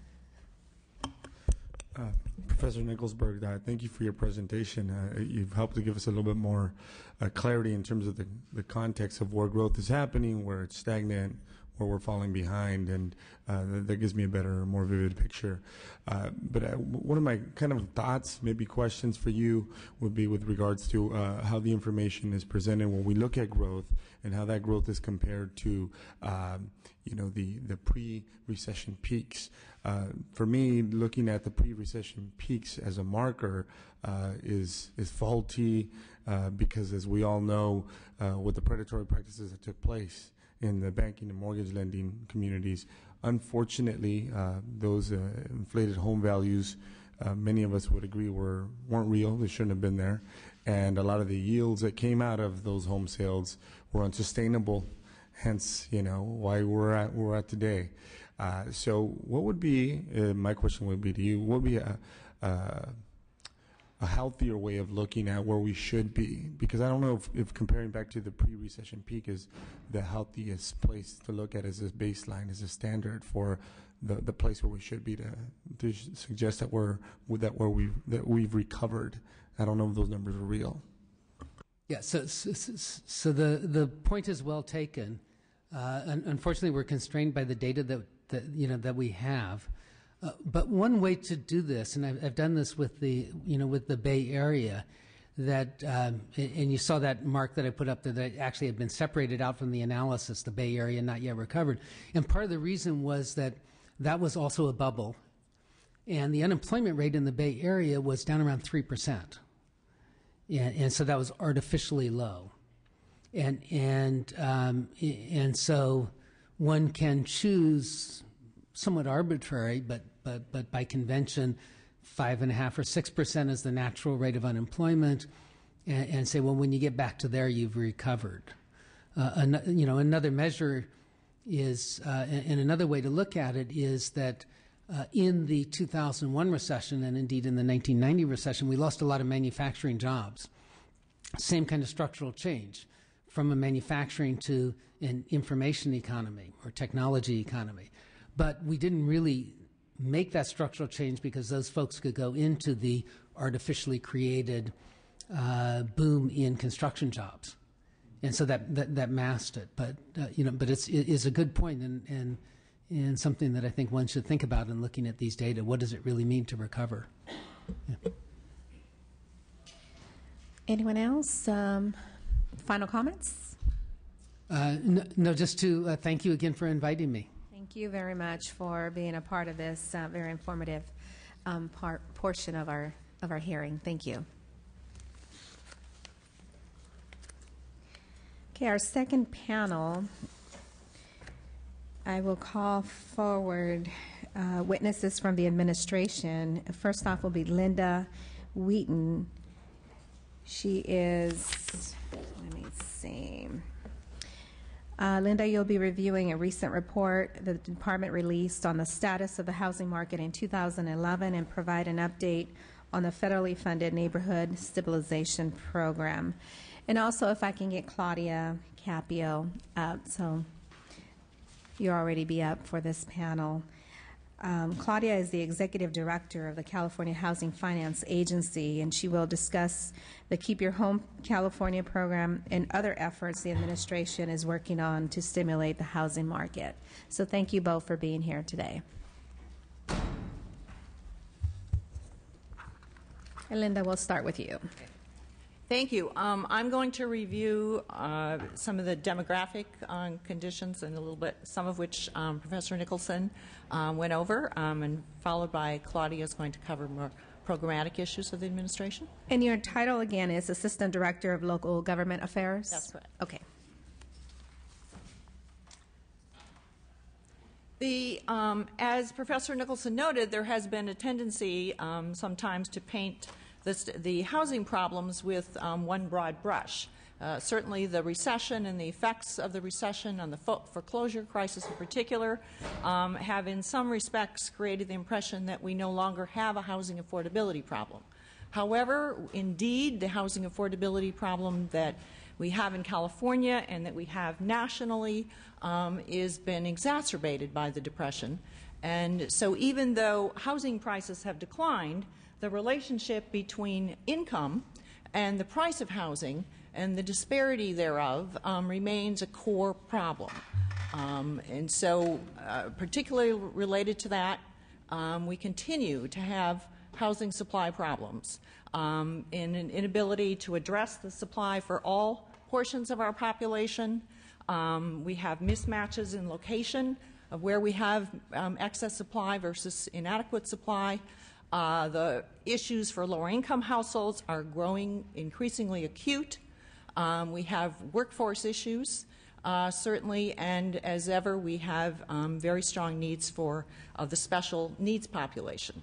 Professor Nicholsberg, thank you for your presentation. You've helped to give us a little bit more clarity in terms of the context of where growth is happening, where it's stagnant, where we're falling behind, and that gives me a better, more vivid picture. But one of my kind of thoughts, maybe questions for you, would be with regards to how the information is presented when we look at growth and how that growth is compared to, the pre-recession peaks. For me, looking at the pre-recession peaks as a marker is faulty because, as we all know, with the predatory practices that took place in the banking and mortgage lending communities, unfortunately, those inflated home values, many of us would agree weren't real. They shouldn't have been there. And a lot of the yields that came out of those home sales were unsustainable, hence, why we're at today. So what would be, my question would be to you, what would be a healthier way of looking at where we should be? Because I don't know if comparing back to the pre-recession peak is the healthiest place to look at as a baseline, as a standard for the place where we should be to suggest that we've recovered. I don't know if those numbers are real. Yeah, so the point is well taken. Unfortunately, we're constrained by the data that we have. But one way to do this, and I've done this with the Bay Area, that and you saw that mark that I put up there that actually had been separated out from the analysis, the Bay Area not yet recovered. And part of the reason was that was also a bubble, and the unemployment rate in the Bay Area was down around 3%, and so that was artificially low, and so one can choose, somewhat arbitrary, but by convention, 5.5% or 6% is the natural rate of unemployment, and say, well, when you get back to there, you've recovered. Another measure is, and another way to look at it is that in the 2001 recession, and indeed in the 1990 recession, we lost a lot of manufacturing jobs. Same kind of structural change from a manufacturing to an information economy or technology economy. But we didn't really make that structural change because those folks could go into the artificially created boom in construction jobs, and so that masked it. But but it is a good point and something that I think one should think about in looking at these data. What does it really mean to recover? Yeah. Anyone else? Final comments? No, just to thank you again for inviting me. Thank you very much for being a part of this very informative portion of our hearing. Thank you. Okay, our second panel, I will call forward witnesses from the administration. First off will be Linda Wheaton. She is, let me see. Linda, you'll be reviewing a recent report the department released on the status of the housing market in 2011 and provide an update on the federally funded Neighborhood Stabilization Program. And also, if I can get Claudia Capio up, so you'll already be up for this panel. Claudia is the Executive Director of the California Housing Finance Agency, and she will discuss the Keep Your Home California program and other efforts the administration is working on to stimulate the housing market. So thank you both for being here today. And Linda, we'll start with you. Thank you. I'm going to review some of the demographic conditions and a little bit, some of which Professor Nicholson went over, and followed by Claudia is going to cover more programmatic issues of the administration. And your title again is Assistant Director of Local Government Affairs? That's correct. Okay. As Professor Nicholson noted, there has been a tendency sometimes to paint the housing problems with one broad brush. Certainly the recession and the effects of the recession on the foreclosure crisis in particular have in some respects created the impression that we no longer have a housing affordability problem. However, indeed, the housing affordability problem that we have in California and that we have nationally is been exacerbated by the Depression. And so even though housing prices have declined, the relationship between income and the price of housing and the disparity thereof remains a core problem. And so, particularly related to that, we continue to have housing supply problems and an inability to address the supply for all portions of our population. We have mismatches in location of where we have excess supply versus inadequate supply. The issues for lower-income households are growing increasingly acute. We have workforce issues, certainly, and as ever, we have very strong needs for the special needs population.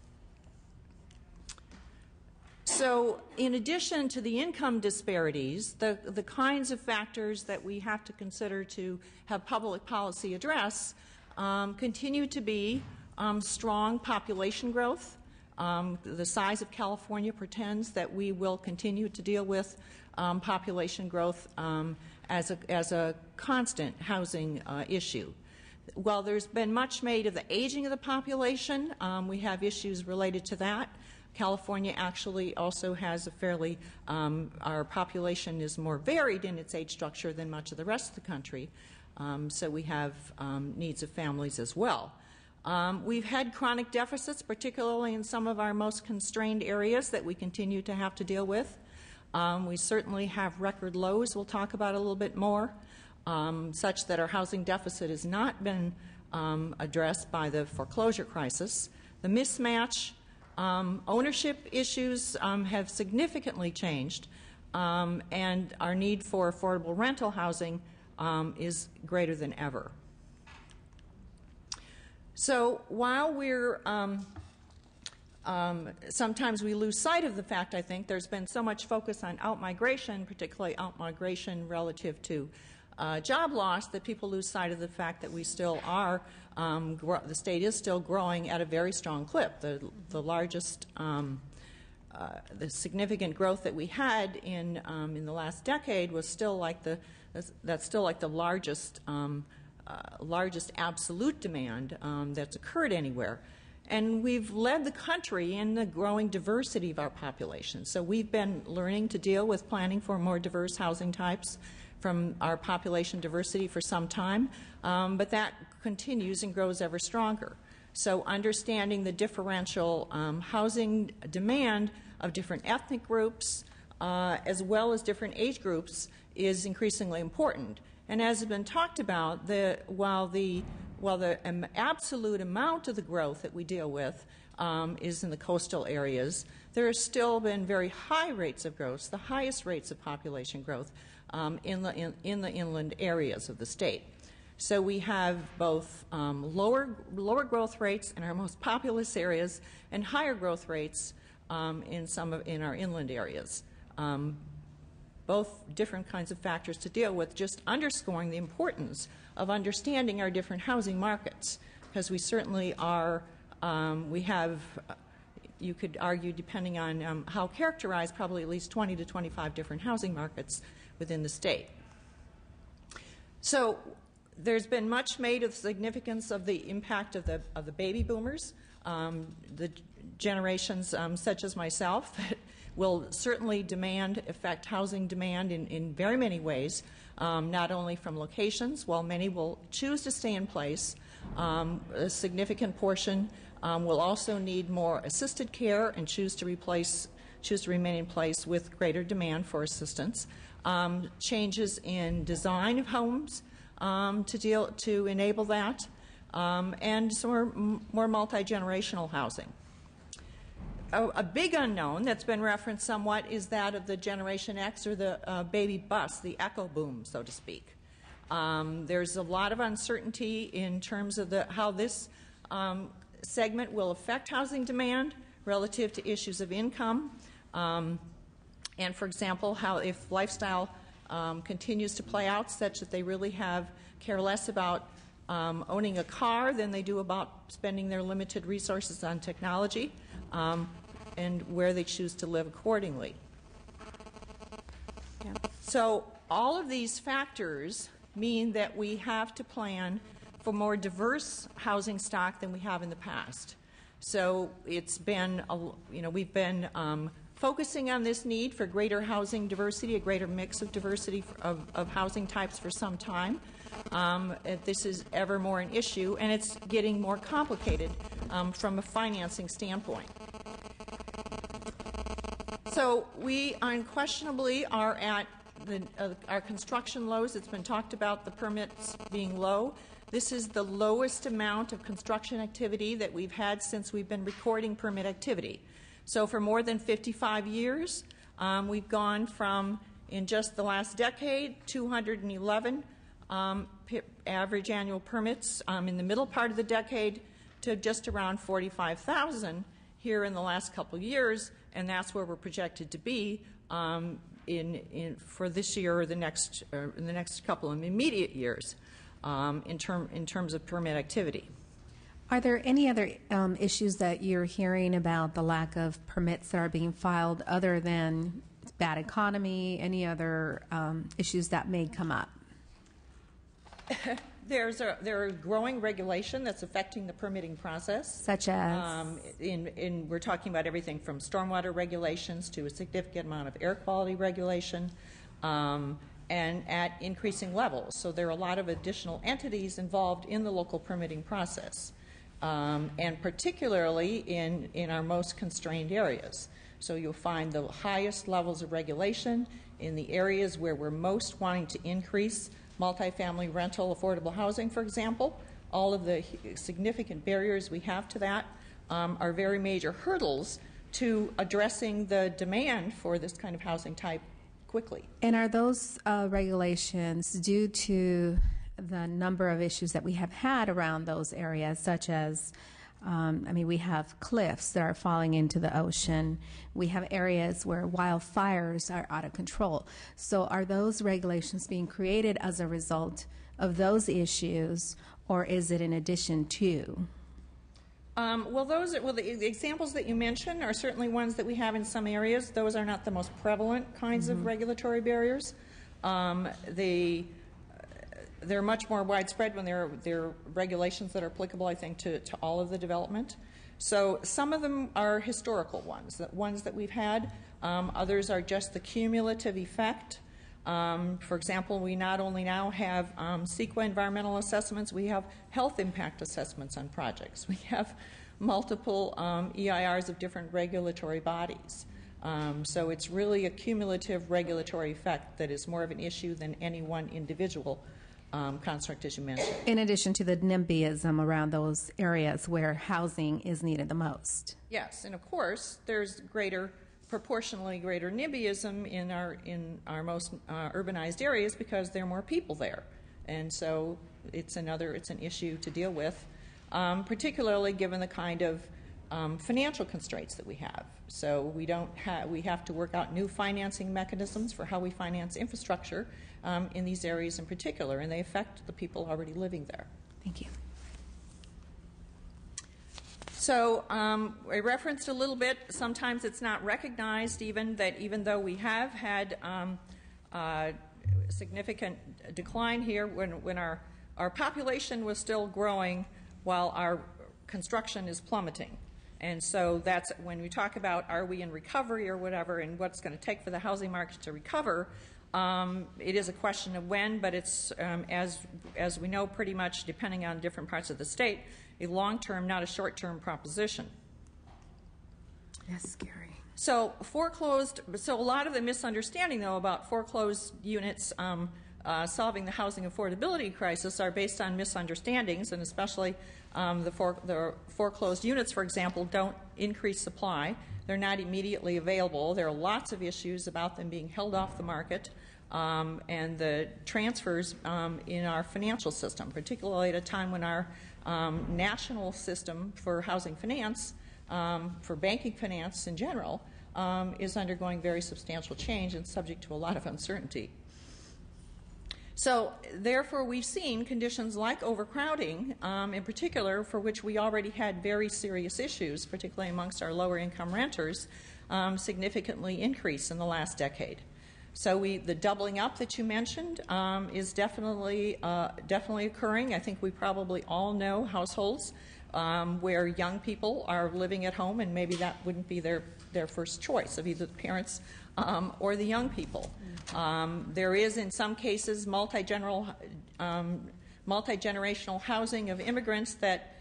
So, in addition to the income disparities, the kinds of factors that we have to consider to have public policy address continue to be strong population growth. The size of California pretends that we will continue to deal with population growth as a constant housing issue. While there's been much made of the aging of the population, we have issues related to that. California actually also has a fairly, our population is more varied in its age structure than much of the rest of the country, so we have needs of families as well. We've had chronic deficits, particularly in some of our most constrained areas that we continue to have to deal with. We certainly have record lows we'll talk about a little bit more, such that our housing deficit has not been addressed by the foreclosure crisis. The mismatch ownership issues have significantly changed, and our need for affordable rental housing is greater than ever. So while we're sometimes we lose sight of the fact, I think, there's been so much focus on outmigration, particularly outmigration relative to job loss, that people lose sight of the fact that we still are, the state is still growing at a very strong clip. The largest, the significant growth that we had in the last decade was still like that's still like the largest absolute demand that's occurred anywhere. And we've led the country in the growing diversity of our population. So we've been learning to deal with planning for more diverse housing types from our population diversity for some time, but that continues and grows ever stronger. So understanding the differential housing demand of different ethnic groups as well as different age groups is increasingly important. And as has been talked about, while the absolute amount of the growth that we deal with is in the coastal areas, there has still been very high rates of growth, the highest rates of population growth in the inland areas of the state. So we have both lower growth rates in our most populous areas and higher growth rates in our inland areas. Both different kinds of factors to deal with, just underscoring the importance of understanding our different housing markets, because we certainly are, we have, you could argue, depending on how characterized, probably at least 20 to 25 different housing markets within the state. So there's been much made of the significance of the impact of the baby boomers, the generations such as myself will certainly affect housing demand in very many ways, not only from locations. While many will choose to stay in place, a significant portion will also need more assisted care and choose to remain in place with greater demand for assistance. Changes in design of homes to enable that, and some more multi-generational housing. A big unknown that's been referenced somewhat is that of the Generation X, or the baby bust, the echo boom, so to speak. There's a lot of uncertainty in terms of how this segment will affect housing demand relative to issues of income. And, for example, how if lifestyle continues to play out such that they really care less about owning a car than they do about spending their limited resources on technology, and where they choose to live accordingly. Yeah. So all of these factors mean that we have to plan for more diverse housing stock than we have in the past. So it's been, we've been focusing on this need for greater housing diversity, a greater mix of diversity of housing types for some time. This is ever more an issue, and it's getting more complicated from a financing standpoint. So we unquestionably are at our construction lows. It's been talked about the permits being low. This is the lowest amount of construction activity that we've had since we've been recording permit activity. So for more than 55 years, we've gone from, in just the last decade, 211 average annual permits in the middle part of the decade to just around 45,000 here in the last couple of years, and that's where we're projected to be for this year or in the next couple of immediate years in terms of permit activity. Are there any other issues that you're hearing about the lack of permits that are being filed other than bad economy, any other issues that may come up? There are growing regulation that's affecting the permitting process. Such as? We're talking about everything from stormwater regulations to a significant amount of air quality regulation, and at increasing levels. So there are a lot of additional entities involved in the local permitting process, and particularly in our most constrained areas. So you'll find the highest levels of regulation in the areas where we're most wanting to increase multifamily rental affordable housing, for example. All of the significant barriers we have to that are very major hurdles to addressing the demand for this kind of housing type quickly. And are those regulations due to the number of issues that we have had around those areas, such as we have cliffs that are falling into the ocean. We have areas where wildfires are out of control. So are those regulations being created as a result of those issues, or is it in addition to? The examples that you mentioned are certainly ones that we have in some areas. Those are not the most prevalent kinds of regulatory barriers. They're much more widespread when there are regulations that are applicable, I think, to all of the development. So some of them are historical ones that we've had. Others are just the cumulative effect. For example, we not only now have CEQA environmental assessments, we have health impact assessments on projects. We have multiple EIRs of different regulatory bodies. So it's really a cumulative regulatory effect that is more of an issue than any one individual construct, as you mentioned. In addition to the NIMBYism around those areas where housing is needed the most. Yes, and of course, there's proportionally greater NIMBYism in our most urbanized areas because there are more people there, and so it's an issue to deal with, particularly given the kind of financial constraints that we have. So we have to work out new financing mechanisms for how we finance infrastructure in these areas in particular, and they affect the people already living there. Thank you. So I referenced a little bit, sometimes it's not recognized even though we have had significant decline here when our population was still growing while our construction is plummeting. And so that's when we talk about are we in recovery or whatever and what's going to take for the housing market to recover, it is a question of when, but it's, as we know pretty much, depending on different parts of the state, a long-term, not a short-term proposition. That's scary. So a lot of the misunderstanding, though, about foreclosed units solving the housing affordability crisis are based on misunderstandings, and especially the foreclosed units, for example, don't increase supply. They're not immediately available. There are lots of issues about them being held off the market and the transfers in our financial system, particularly at a time when our national system for housing finance, for banking finance in general, is undergoing very substantial change and subject to a lot of uncertainty. So, therefore, we've seen conditions like overcrowding, in particular, for which we already had very serious issues, particularly amongst our lower-income renters, significantly increase in the last decade. So, the doubling up that you mentioned is definitely occurring. I think we probably all know households where young people are living at home, and maybe that wouldn't be their first choice of either the parents or the young people. There is, in some cases, multi-general multi-generational housing of immigrants that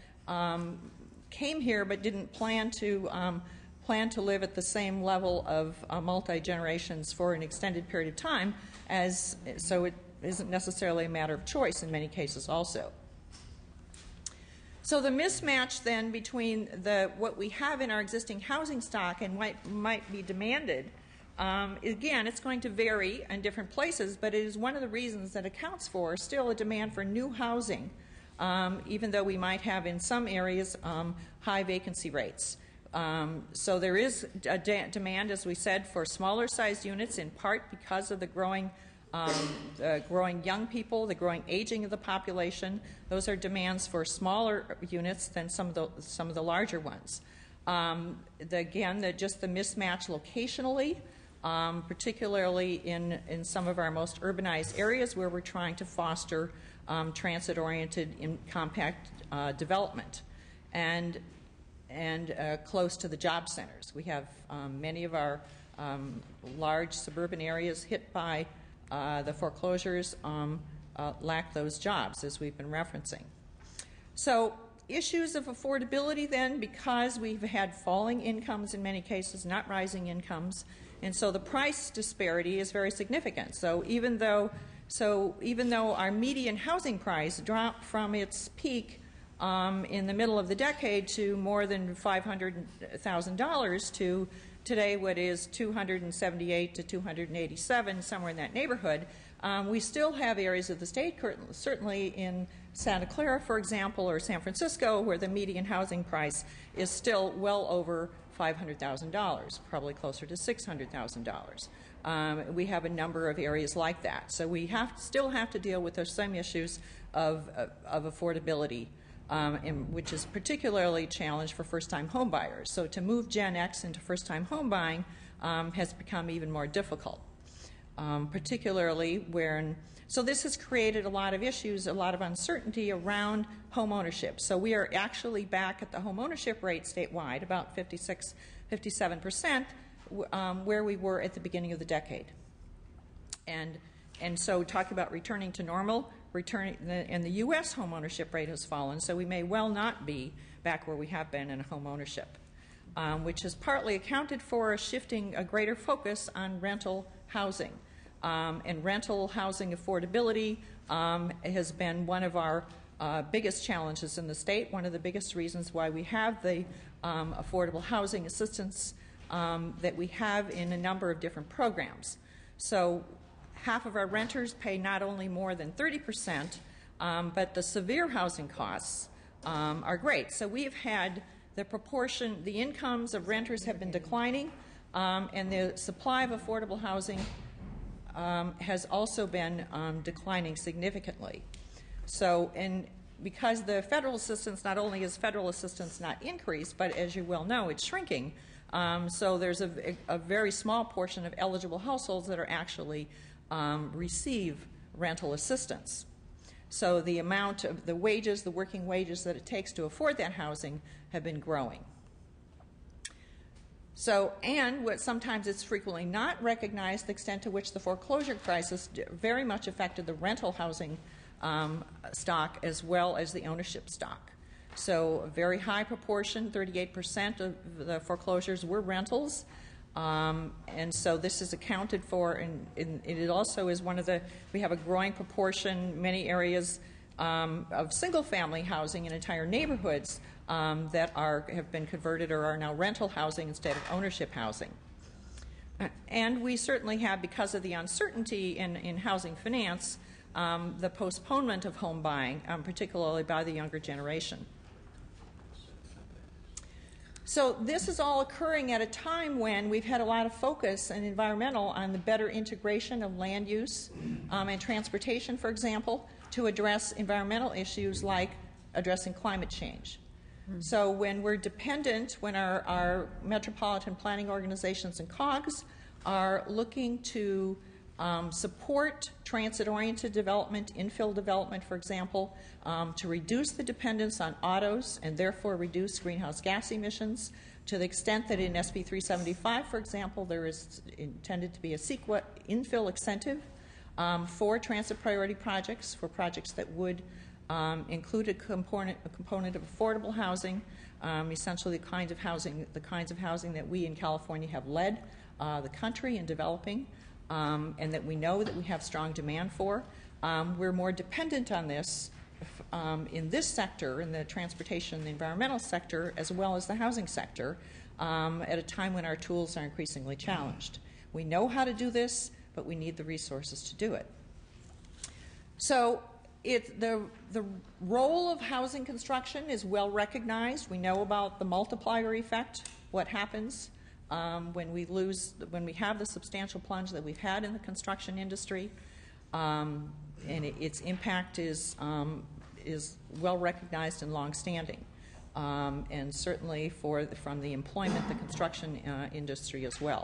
came here but didn't plan to live at the same level of multi-generations for an extended period of time, so it isn't necessarily a matter of choice in many cases also. So the mismatch then between what we have in our existing housing stock and what might be demanded, again, it's going to vary in different places, but it is one of the reasons that accounts for still a demand for new housing, even though we might have in some areas high vacancy rates. So there is a demand, as we said, for smaller sized units, in part because of the growing young people, the growing aging of the population. Those are demands for smaller units than some of the larger ones. Just the mismatch locationally, particularly in some of our most urbanized areas where we're trying to foster transit-oriented compact development, and close to the job centers. We have many of our large suburban areas hit by the foreclosures lack those jobs, as we've been referencing. So issues of affordability then, because we've had falling incomes in many cases, not rising incomes, and so the price disparity is very significant. So even though our median housing price dropped from its peak in the middle of the decade to more than $500,000 to today what is $278 to $287, somewhere in that neighborhood, we still have areas of the state, certainly in Santa Clara, for example, or San Francisco, where the median housing price is still well over $500,000, probably closer to $600,000. We have a number of areas like that. So we still have to deal with those same issues of affordability, which is particularly challenged for first-time home buyers. So to move Gen X into first-time home buying has become even more difficult, particularly so this has created a lot of issues, a lot of uncertainty around home ownership. So we are actually back at the home ownership rate statewide, about 56, 57%, where we were at the beginning of the decade. And so talking about returning to normal, and the U.S. home ownership rate has fallen, so we may well not be back where we have been in home ownership, which is partly accounted for shifting a greater focus on rental housing. And rental housing affordability has been one of our biggest challenges in the state, one of the biggest reasons why we have the affordable housing assistance that we have in a number of different programs. So half of our renters pay not only more than 30%, but the severe housing costs are great. So we've had the incomes of renters have been declining, and the supply of affordable housing has also been declining significantly. So, and because the federal assistance, not only is federal assistance not increased, but as you well know, it's shrinking. So there's a very small portion of eligible households that are actually receive rental assistance. So the amount of the wages, the working wages that it takes to afford that housing have been growing. So, and what sometimes it's frequently not recognized, the extent to which the foreclosure crisis very much affected the rental housing stock as well as the ownership stock. So a very high proportion, 38% of the foreclosures were rentals. And so this is accounted for, and it also is we have a growing proportion, many areas of single-family housing in entire neighborhoods that have been converted or are now rental housing instead of ownership housing. And we certainly have, because of the uncertainty in housing finance, the postponement of home buying, particularly by the younger generation. So this is all occurring at a time when we've had a lot of focus in environmental on the better integration of land use and transportation, for example, to address environmental issues like addressing climate change. So when we're dependent, when our metropolitan planning organizations and COGS are looking to support transit-oriented development, infill development, for example, to reduce the dependence on autos and therefore reduce greenhouse gas emissions, to the extent that in SB 375, for example, there is intended to be a CEQA infill incentive for transit priority projects, for projects that would include a component of affordable housing, essentially the kinds of housing that we in California have led the country in developing, and that we know that we have strong demand for. We're more dependent on this in this sector, in the transportation and the environmental sector, as well as the housing sector, at a time when our tools are increasingly challenged. We know how to do this, but we need the resources to do it. So the role of housing construction is well recognized. We know about the multiplier effect, what happens when we have the substantial plunge that we've had in the construction industry, and its impact is well recognized and longstanding, and certainly from the employment, the construction industry as well.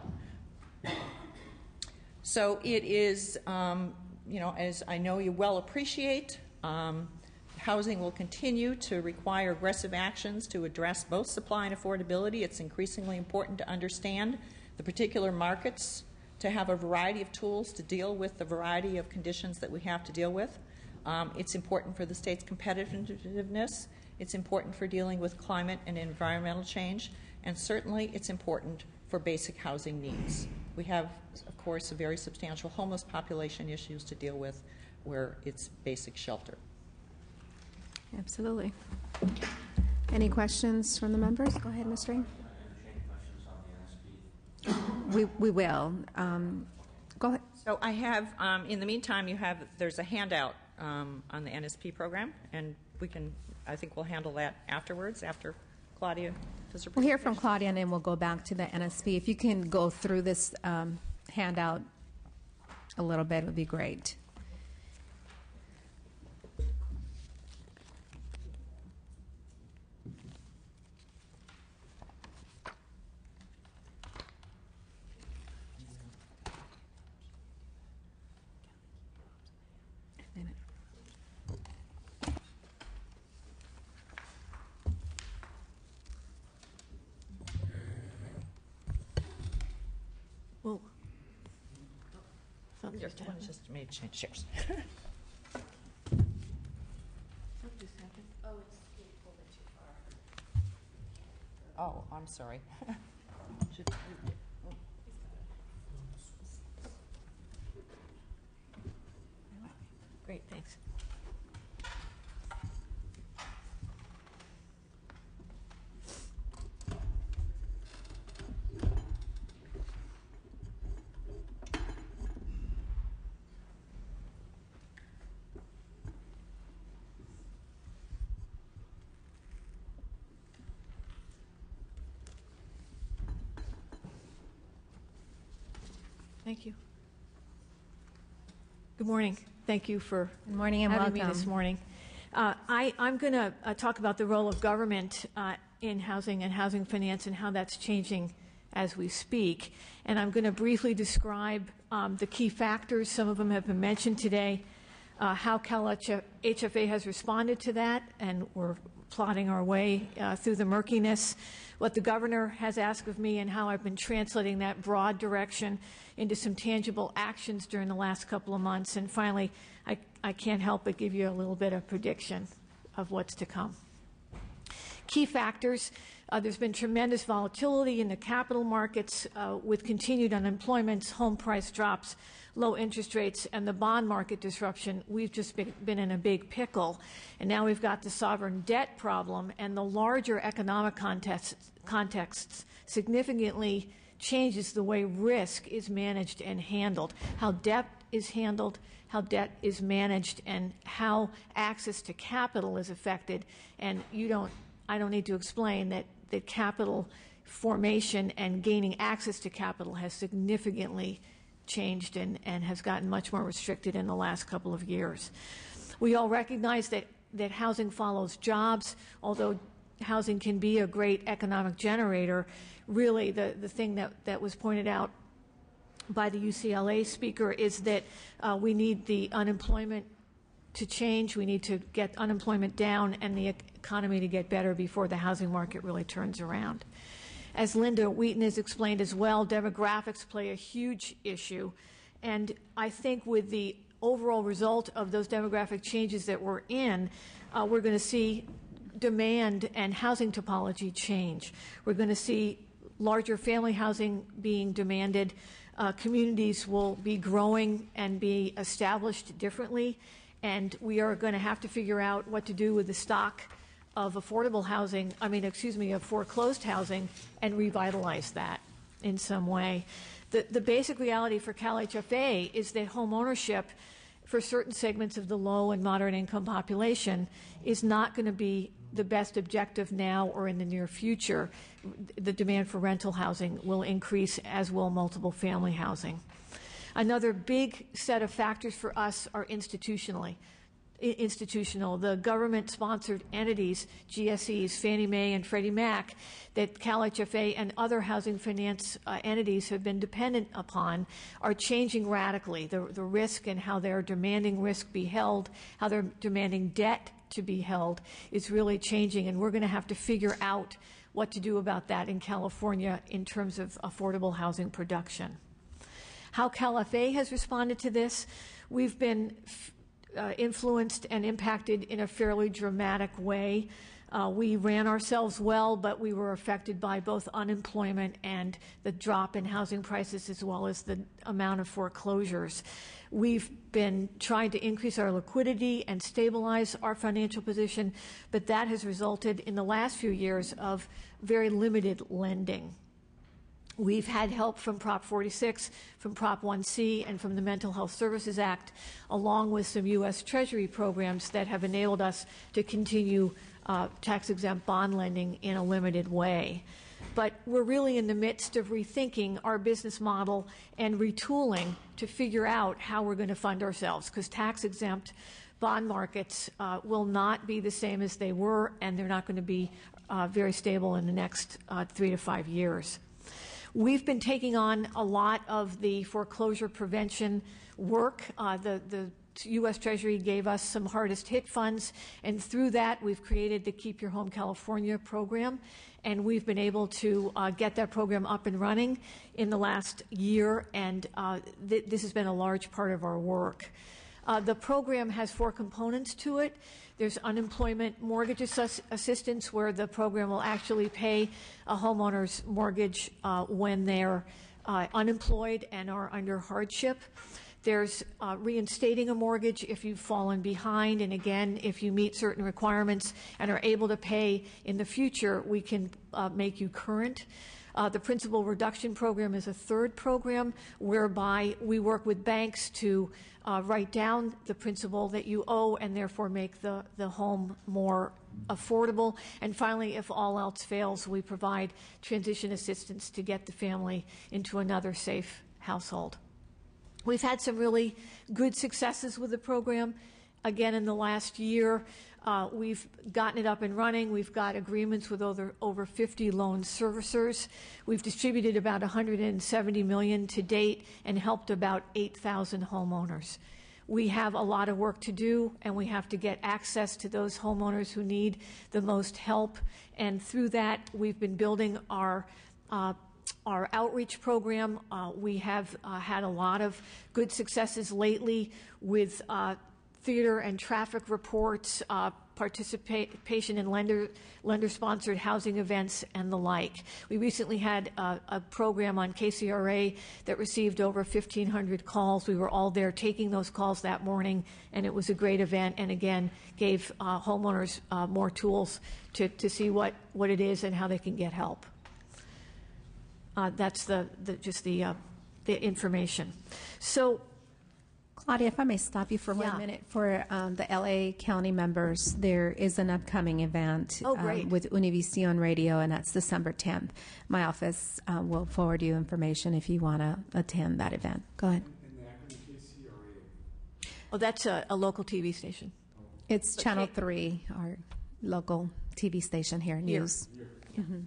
So it is, as I know you well appreciate, housing will continue to require aggressive actions to address both supply and affordability. It's increasingly important to understand the particular markets, to have a variety of tools to deal with the variety of conditions that we have to deal with. It's important for the state's competitiveness. It's important for dealing with climate and environmental change. And certainly it's important for basic housing needs. We have, of course, a very substantial homeless population issues to deal with where it's basic shelter. Absolutely. Any questions from the members? Go ahead, Ms. Ring. We will. Go ahead. So I have, in the meantime, there's a handout on the NSP program, and I think we'll handle that afterwards, after Claudia does her presentation. We'll hear from Claudia, and then we'll go back to the NSP. If you can go through this handout a little bit, it would be great. Well, just made change shares. Oh, I'm sorry. great, thanks. Thank you. Good morning. Thank you for Good morning and having welcome. me this morning. I'm going to talk about the role of government in housing and housing finance and how that's changing as we speak. And I'm going to briefly describe the key factors. Some of them have been mentioned today, how CalHFA has responded to that, and we're plotting our way through the murkiness, what the governor has asked of me, and how I've been translating that broad direction into some tangible actions during the last couple of months. And finally, I can't help but give you a little bit of prediction of what's to come. Key factors. There's been tremendous volatility in the capital markets with continued unemployment, home price drops, low interest rates, and the bond market disruption. We've just been in a big pickle. And now we've got the sovereign debt problem, and the larger economic contexts significantly changes the way risk is managed and handled, how debt is handled, how debt is managed, and how access to capital is affected. And I don't need to explain that capital formation and gaining access to capital has significantly changed and has gotten much more restricted in the last couple of years. We all recognize that housing follows jobs. Although housing can be a great economic generator, really the thing that was pointed out by the UCLA speaker is that we need the unemployment to change. We need to get unemployment down and the economy to get better before the housing market really turns around. As Linda Wheaton has explained as well, demographics play a huge issue. And I think with the overall result of those demographic changes that we're in, we're going to see demand and housing topology change. We're going to see larger family housing being demanded. Communities will be growing and be established differently, and we are going to have to figure out what to do with the stock of affordable housing, of foreclosed housing, and revitalize that in some way. The basic reality for Cal HFA is that home ownership for certain segments of the low and moderate income population is not going to be the best objective now or in the near future. The demand for rental housing will increase, as will multiple family housing. Another big set of factors for us are institutional. The government-sponsored entities, GSEs, Fannie Mae and Freddie Mac, that Cal HFA and other housing finance entities have been dependent upon, are changing radically. The risk and how they're demanding risk be held, how they're demanding debt to be held, is really changing, and we're going to have to figure out what to do about that in California in terms of affordable housing production. How CalFA has responded to this, we've been influenced and impacted in a fairly dramatic way. We ran ourselves well, but we were affected by both unemployment and the drop in housing prices, as well as the amount of foreclosures. We've been trying to increase our liquidity and stabilize our financial position, but that has resulted in the last few years of very limited lending. We've had help from Prop 46, from Prop 1C, and from the Mental Health Services Act, along with some U.S. Treasury programs that have enabled us to continue tax-exempt bond lending in a limited way. But we're really in the midst of rethinking our business model and retooling to figure out how we're going to fund ourselves, because tax-exempt bond markets will not be the same as they were, and they're not going to be very stable in the next 3 to 5 years. We've been taking on a lot of the foreclosure prevention work. The U.S. Treasury gave us some hardest hit funds, and through that we've created the Keep Your Home California program, and we've been able to get that program up and running in the last year, and this has been a large part of our work. The program has 4 components to it. There's unemployment mortgage assistance, where the program will actually pay a homeowner's mortgage when they're unemployed and are under hardship. There's reinstating a mortgage if you've fallen behind, and again, if you meet certain requirements and are able to pay in the future, we can make you current. The principal reduction program is a third program whereby we work with banks to write down the principal that you owe and therefore make the home more affordable. And finally, if all else fails, we provide transition assistance to get the family into another safe household. We've had some really good successes with the program. Again, in the last year, we've gotten it up and running. We've got agreements with over 50 loan servicers. We've distributed about $170 million to date and helped about 8,000 homeowners. We have a lot of work to do, and we have to get access to those homeowners who need the most help. And through that, we've been building our outreach program. We have had a lot of good successes lately with theater and traffic reports, participation in lender-sponsored housing events, and the like. We recently had a program on KCRA that received over 1,500 calls. We were all there taking those calls that morning, and it was a great event, and again, gave homeowners more tools to see what it is and how they can get help. That's just the information. So, Claudia, if I may stop you for 1 minute. For the LA County members, there is an upcoming event with Univision Radio, and that's December 10th. My office will forward you information if you want to attend that event. Go ahead. Oh, that's a local TV station. It's Channel 3, our local TV station here, news. Mm-hmm.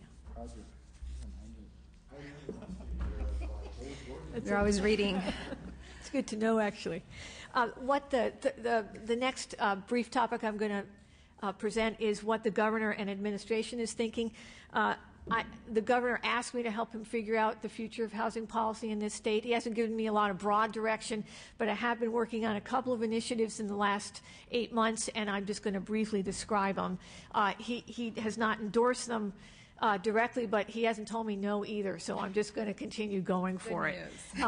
You're always reading. It's good to know, actually. What the next brief topic I'm going to present is what the governor and administration is thinking. the governor asked me to help him figure out the future of housing policy in this state. He hasn't given me a lot of broad direction, but I have been working on a couple of initiatives in the last 8 months, and I'm just going to briefly describe them. He has not endorsed them directly, but he hasn't told me no either, so I'm just going to continue going for it.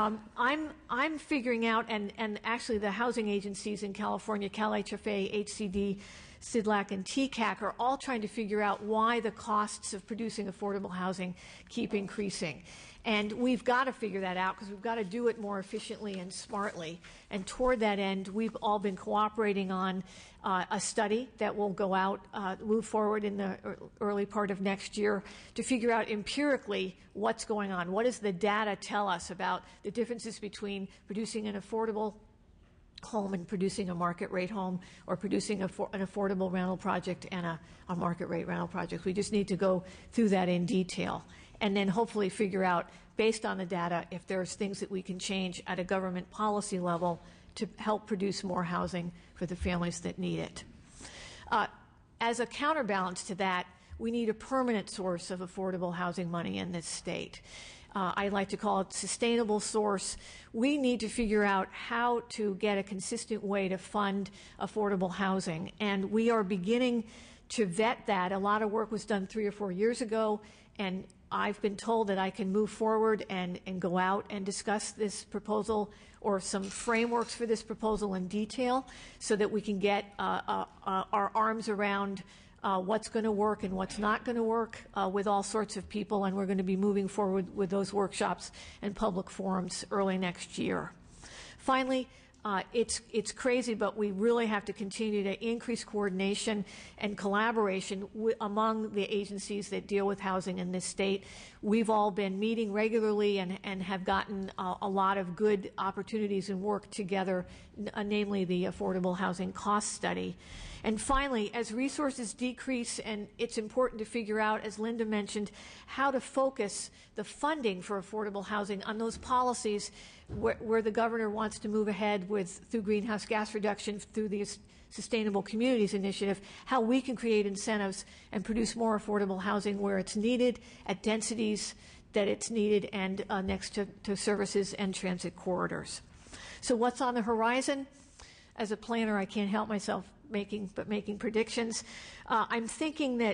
I'm figuring out, and actually the housing agencies in California, CalHFA, HCD, CIDLAC, and TCAC are all trying to figure out why the costs of producing affordable housing keep increasing. And we've got to figure that out because we've got to do it more efficiently and smartly. And toward that end, we've all been cooperating on a study that will go out, move forward in the early part of next year to figure out empirically what's going on. What does the data tell us about the differences between producing an affordable home and producing a market rate home, or producing an affordable rental project and a market rate rental project? We just need to go through that in detail and then hopefully figure out, based on the data, if there's things that we can change at a government policy level to help produce more housing for the families that need it. As a counterbalance to that, we need a permanent source of affordable housing money in this state. I like to call it sustainable source. We need to figure out how to get a consistent way to fund affordable housing, and we are beginning to vet that. A lot of work was done 3 or 4 years ago, and I've been told that I can move forward and go out and discuss this proposal or some frameworks for this proposal in detail so that we can get our arms around what's going to work and what's not going to work with all sorts of people, and we're going to be moving forward with those workshops and public forums early next year. Finally, it's crazy, but we really have to continue to increase coordination and collaboration among the agencies that deal with housing in this state. We've all been meeting regularly and have gotten a lot of good opportunities and work together, namely the Affordable Housing Cost Study. And finally, as resources decrease, and it's important to figure out, as Linda mentioned, how to focus the funding for affordable housing on those policies where the governor wants to move ahead with, through greenhouse gas reduction, through the Sustainable Communities Initiative, how we can create incentives and produce more affordable housing where it's needed, at densities that it's needed, and next to services and transit corridors. So what's on the horizon? As a planner, I can't help myself making predictions. I'm thinking that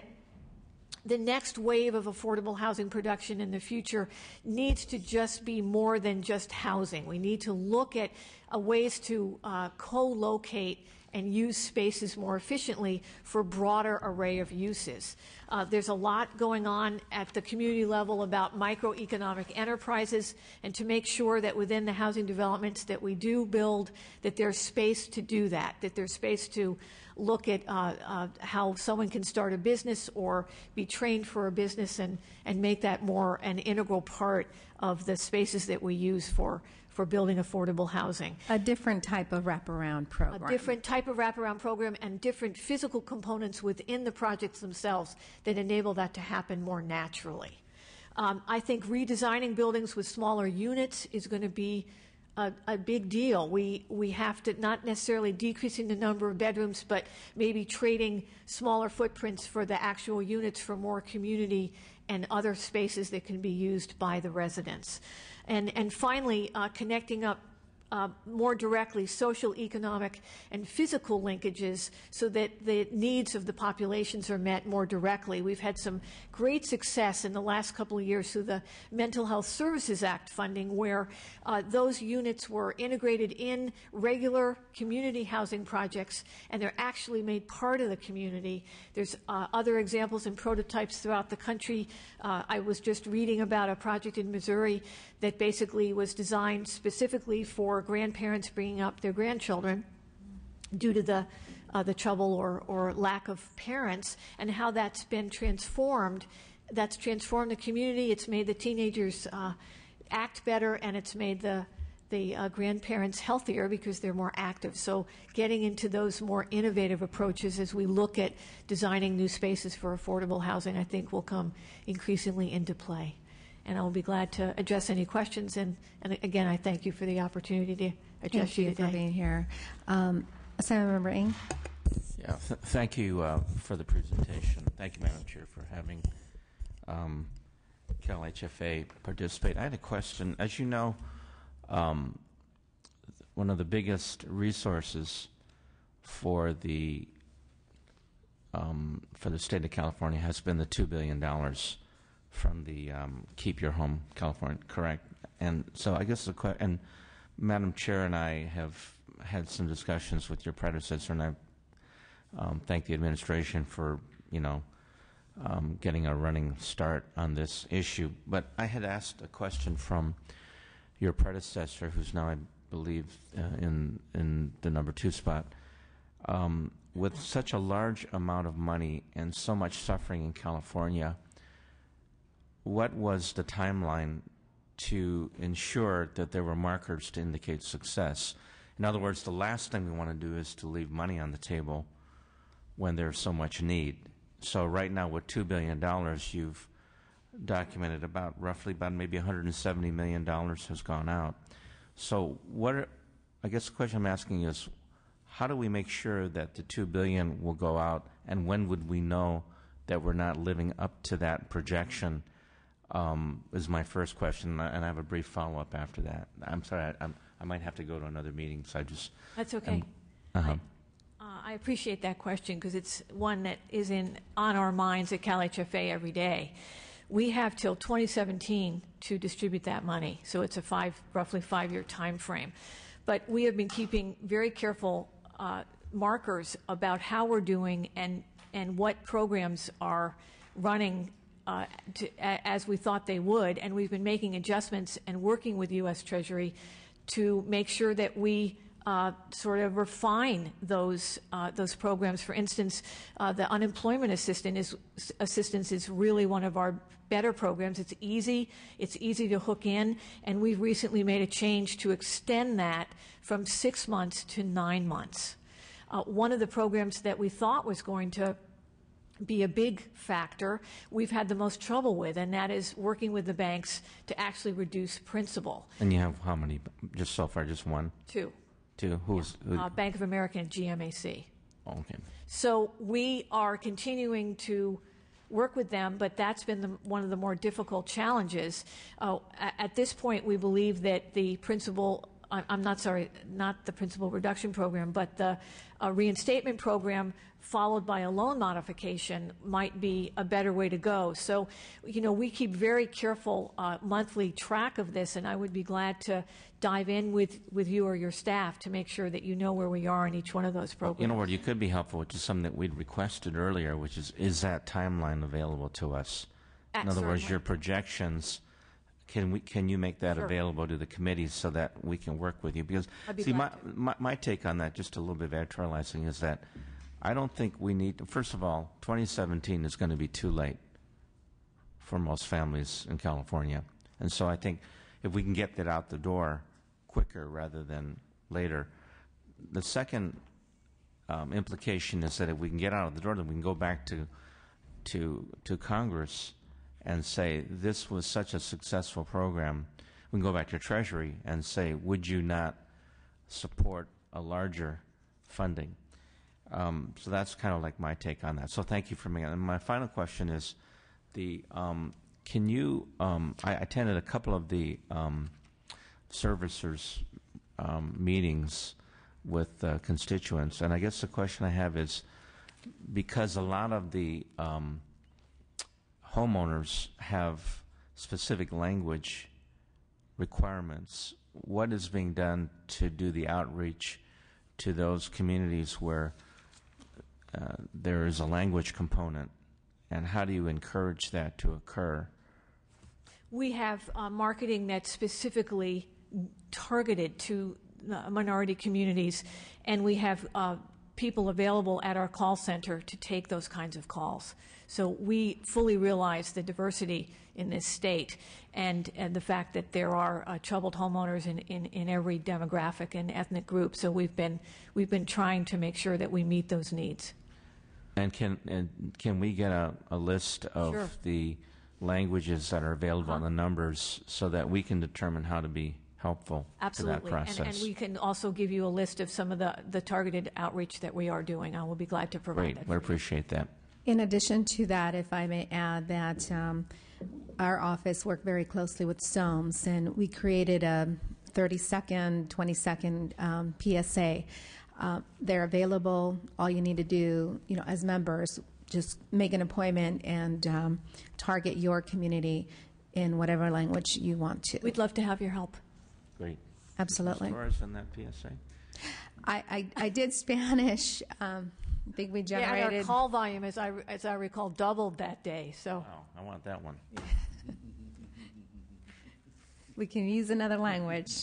the next wave of affordable housing production in the future needs to just be more than just housing. We need to look at ways to co-locate and use spaces more efficiently for a broader array of uses. There's a lot going on at the community level about microeconomic enterprises, and to make sure that within the housing developments that we do build, that there's space to do that there's space to look at how someone can start a business or be trained for a business and make that more an integral part of the spaces that we use for building affordable housing. A different type of wraparound program. A different type of wraparound program and different physical components within the projects themselves that enable that to happen more naturally. I think redesigning buildings with smaller units is going to be a big deal. We have to, not necessarily decreasing the number of bedrooms, but maybe trading smaller footprints for the actual units for more community and other spaces that can be used by the residents. And finally, connecting up more directly social, economic, and physical linkages so that the needs of the populations are met more directly. We've had some great success in the last couple of years through the Mental Health Services Act funding, where those units were integrated in regular community housing projects, and they're actually made part of the community. There's other examples and prototypes throughout the country. I was just reading about a project in Missouri that basically was designed specifically for grandparents bringing up their grandchildren due to the trouble or lack of parents, and how that's been transformed. That's transformed the community. It's made the teenagers act better, and it's made the grandparents healthier because they're more active. So getting into those more innovative approaches as we look at designing new spaces for affordable housing, I think will come increasingly into play. And I'll be glad to address any questions. And again, I thank you for the opportunity to address you today. Thank you for being here. Assemblymember Ng. Yeah, thank you for the presentation. Thank you, Madam Chair, for having CalHFA participate. I had a question. As you know, one of the biggest resources for the state of California has been the $2 billion from the Keep Your Home California, correct? And so I guess and Madam Chair and I have had some discussions with your predecessor, and I thank the administration for, getting a running start on this issue. But I had asked a question from your predecessor, who's now, I believe, in the number 2 spot. With such a large amount of money and so much suffering in California, what was the timeline to ensure that there were markers to indicate success? In other words, the last thing we want to do is to leave money on the table when there's so much need. So right now with $2 billion, you've documented roughly maybe $170 million has gone out. So I guess the question I'm asking is, how do we make sure that the $2 billion will go out, and when would we know that we're not living up to that projection? Is my first question, and I have a brief follow-up after that. I'm sorry, I might have to go to another meeting, so I just... That's okay. I appreciate that question because it's one that is on our minds at CalHFA every day. We have till 2017 to distribute that money, so it's a roughly 5-year time frame. But we have been keeping very careful markers about how we're doing and what programs are running as we thought they would, and we've been making adjustments and working with U.S. Treasury to make sure that we sort of refine those programs. For instance, the unemployment assistance is really one of our better programs. It's easy to hook in, and we've recently made a change to extend that from 6 months to 9 months. One of the programs that we thought was going to be a big factor, we've had the most trouble with, and that is working with the banks to actually reduce principal. And you have how many, just so far, just one? Two. Who? Bank of America and GMAC. Okay. So we are continuing to work with them, but that's been one of the more difficult challenges. At this point, we believe that the principal, not the principal reduction program, but the reinstatement program followed by a loan modification might be a better way to go. So, we keep very careful monthly track of this, and I would be glad to dive in with you or your staff to make sure that you know where we are in each one of those programs. Where you could be helpful, which is something that we'd requested earlier, which is that timeline available to us? In other words, your projections, can you make that Sure. available to the committees so that we can work with you? Because, my take on that, just a little bit of editorializing, is that I don't think we need to, first of all, 2017 is going to be too late for most families in California. And so I think if we can get that out the door quicker rather than later. The second implication is that if we can get out of the door, then we can go back to Congress and say, this was such a successful program. We can go back to Treasury and say, would you not support a larger funding? So that's kind of like my take on that. So thank you for me. And my final question is, can you? I attended a couple of the servicers meetings with constituents, and I guess the question I have is, because a lot of the homeowners have specific language requirements, what is being done to do the outreach to those communities where there is a language component, and how do you encourage that to occur? We have marketing that's specifically targeted to minority communities, and we have people available at our call center to take those kinds of calls. So we fully realize the diversity in this state and the fact that there are troubled homeowners in every demographic and ethnic group. So we've been trying to make sure that we meet those needs. And can we get a list of Sure. the languages that are available and the numbers so that we can determine how to be helpful Absolutely. to that process? And we can also give you a list of some of the targeted outreach that we are doing. I will be glad to provide Great. that. We appreciate that. In addition to that, if I may add that our office worked very closely with SOMES, and we created a 30-second, 20-second PSA. They're available. All you need to do, as members, just make an appointment and target your community in whatever language you want to. We'd love to have your help. Great. Absolutely. Ms. Torres on that PSA? I did Spanish. I think we Yeah, and generated. our call volume, as I recall, doubled that day. So Oh, I want that one. We can use another language.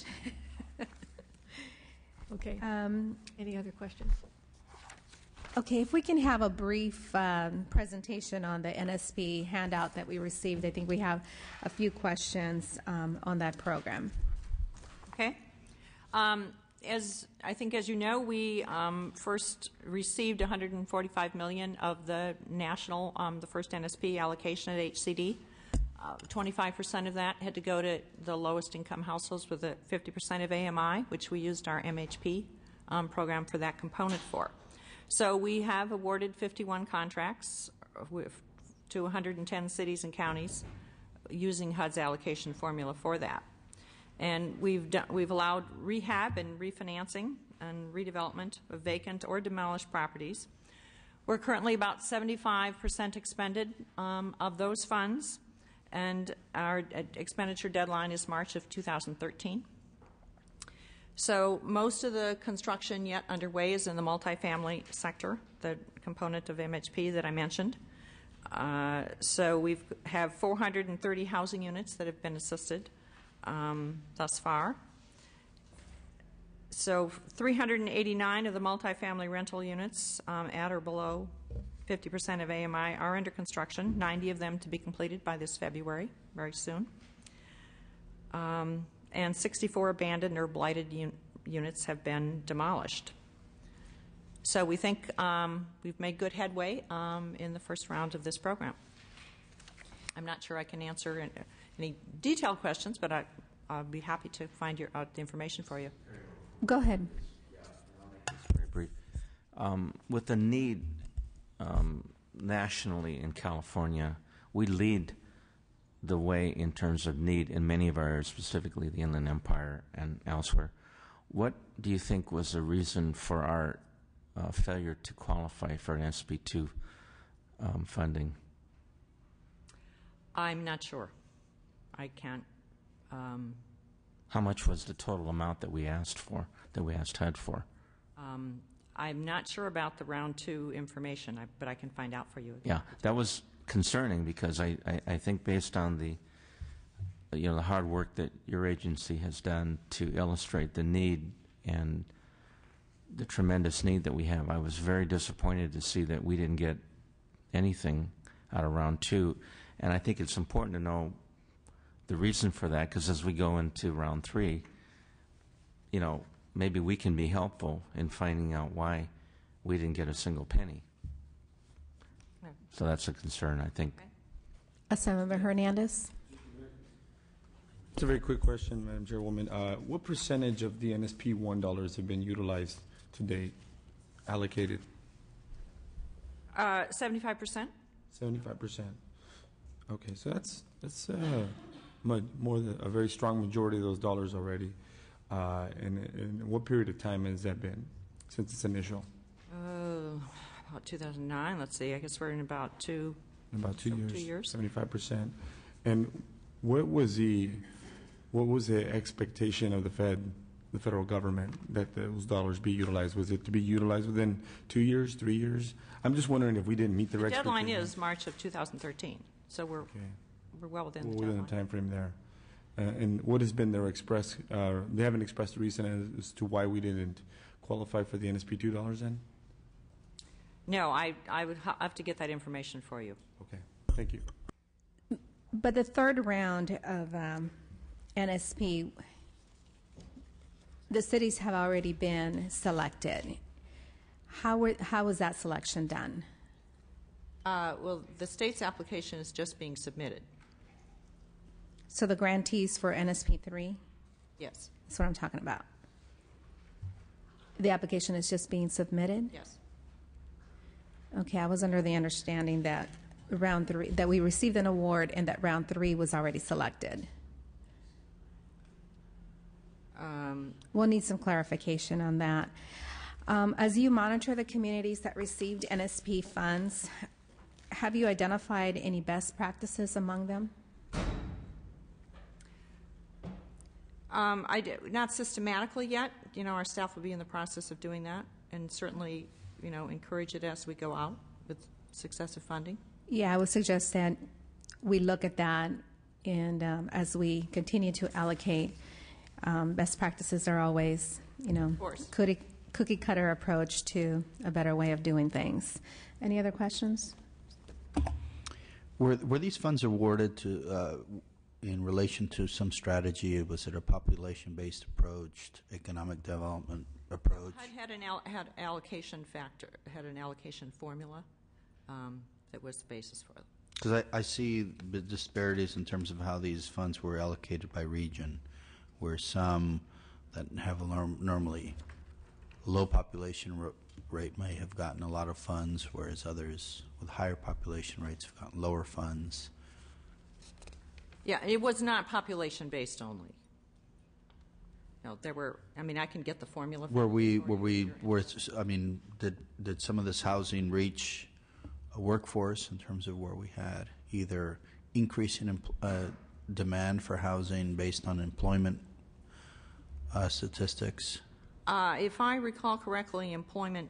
okay. Any other questions? Okay, if we can have a brief presentation on the NSP handout that we received. I think we have a few questions on that program. Okay. As you know, we first received $145 million of the national, the first NSP allocation at HCD. 25% of that had to go to the lowest income households with a 50% of AMI, which we used our MHP program for that component for. So we have awarded 51 contracts to 110 cities and counties using HUD's allocation formula for that. And we've allowed rehab and refinancing and redevelopment of vacant or demolished properties. We're currently about 75% expended of those funds, and our expenditure deadline is March of 2013. So most of the construction yet underway is in the multifamily sector, the component of MHP that I mentioned. So we have 430 housing units that have been assisted thus far. So 389 of the multifamily rental units at or below 50% of AMI are under construction, 90 of them to be completed by this February, very soon. And 64 abandoned or blighted units have been demolished. So we think we've made good headway in the first round of this program. I'm not sure I can answer any detailed questions, but I'll be happy to find the information for you. Go ahead. Very brief. With the need nationally in California, we lead the way in terms of need in many of our areas, specifically the Inland Empire and elsewhere. What do you think was the reason for our failure to qualify for an SB2 funding? I'm not sure. I can't. How much was the total amount that we asked for, that we asked HUD for? I'm not sure about the round 2 information, but I can find out for you. Yeah, that was concerning because I think based on the the hard work that your agency has done to illustrate the need and the tremendous need that we have, I was very disappointed to see that we didn't get anything out of round 2. And I think it's important to know the reason for that, because as we go into round 3, maybe we can be helpful in finding out why we didn't get a single penny. So that's a concern, I think. Assemblymember Hernandez. It's a very quick question, Madam Chairwoman. What percentage of the NSP $1 have been utilized to date, allocated? 75%. 75%. Okay, so that's more than a very strong majority of those dollars already. And what period of time has that been since its initial? About 2009. Let's see. I guess we're in about 2 years. 2 years. 75%. And what was the expectation of the federal government that those dollars be utilized? Was it to be utilized within 2 years, 3 years? I'm just wondering if we didn't meet the deadline is March of 2013. So we're well within the deadline. Within the time frame there. And what has been their express? They haven't expressed a reason as to why we didn't qualify for the NSP $2 then? No, I would have to get that information for you. Okay, thank you. But the third round of NSP, the cities have already been selected. How was that selection done? Well, the state's application is just being submitted. So the grantees for NSP 3? Yes. That's what I'm talking about. The application is just being submitted? Yes. Okay, I was under the understanding that round 3, that we received an award and that round 3 was already selected? We'll need some clarification on that. As you monitor the communities that received NSP funds, have you identified any best practices among them? Not systematically yet. Our staff will be in the process of doing that, and certainly, encourage it as we go out with successive funding. Yeah, I would suggest that we look at that, and as we continue to allocate, best practices are always, Of course. cookie cutter approach to a better way of doing things. Any other questions? Were these funds awarded to in relation to some strategy? Was it a population-based approach, economic development approach? HUD had allocation factor, had an allocation formula that was the basis for it. Because I see the disparities in terms of how these funds were allocated by region, where some that have a normally low population rate may have gotten a lot of funds, whereas others with higher population rates have gotten lower funds. Yeah, it was not population-based only. There were. I can get the formula. Did some of this housing reach a workforce in terms of where we had either increase in demand for housing based on employment statistics? If I recall correctly, employment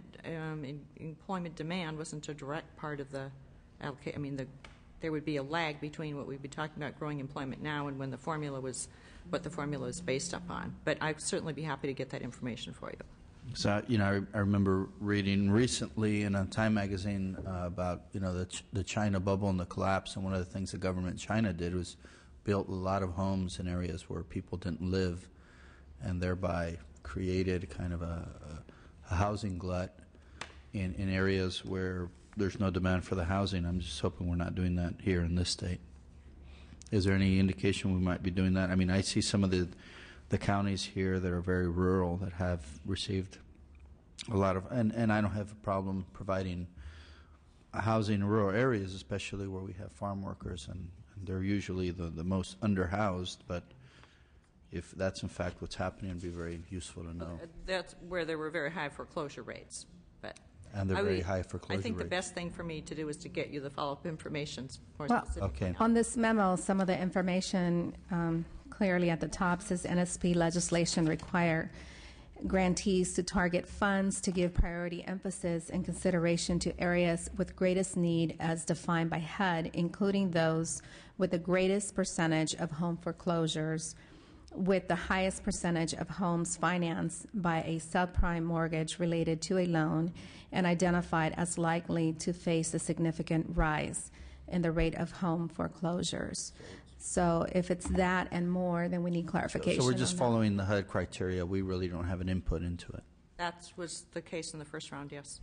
demand wasn't a direct part of the allocation. There would be a lag between what we'd be talking about growing employment now and when the formula was, what the formula is based upon. But I'd certainly be happy to get that information for you. So, I remember reading recently in a Time magazine about, the China bubble and the collapse, and one of the things the government in China did was built a lot of homes in areas where people didn't live, and thereby created kind of a housing glut in areas where there's no demand for the housing. I'm just hoping we're not doing that here in this state. Is there any indication we might be doing that? I see some of the counties here that are very rural that have received a lot of, and I don't have a problem providing housing in rural areas, especially where we have farm workers, and they're usually the most underhoused, but if that's in fact what's happening, it'd be very useful to know. That's where there were very high foreclosure rates. And they're very high foreclosure rates. I think the best thing for me to do is to get you the follow-up information more Well, specifically. Okay. On this memo, some of the information clearly at the top says NSP legislation require grantees to target funds to give priority emphasis and consideration to areas with greatest need as defined by HUD, including those with the greatest percentage of home foreclosures, with the highest percentage of homes financed by a subprime mortgage related to a loan and identified as likely to face a significant rise in the rate of home foreclosures. So if it's that and more, then we need clarification. So we're just on following the HUD criteria. We really don't have an input into it. That was the case in the first round, yes.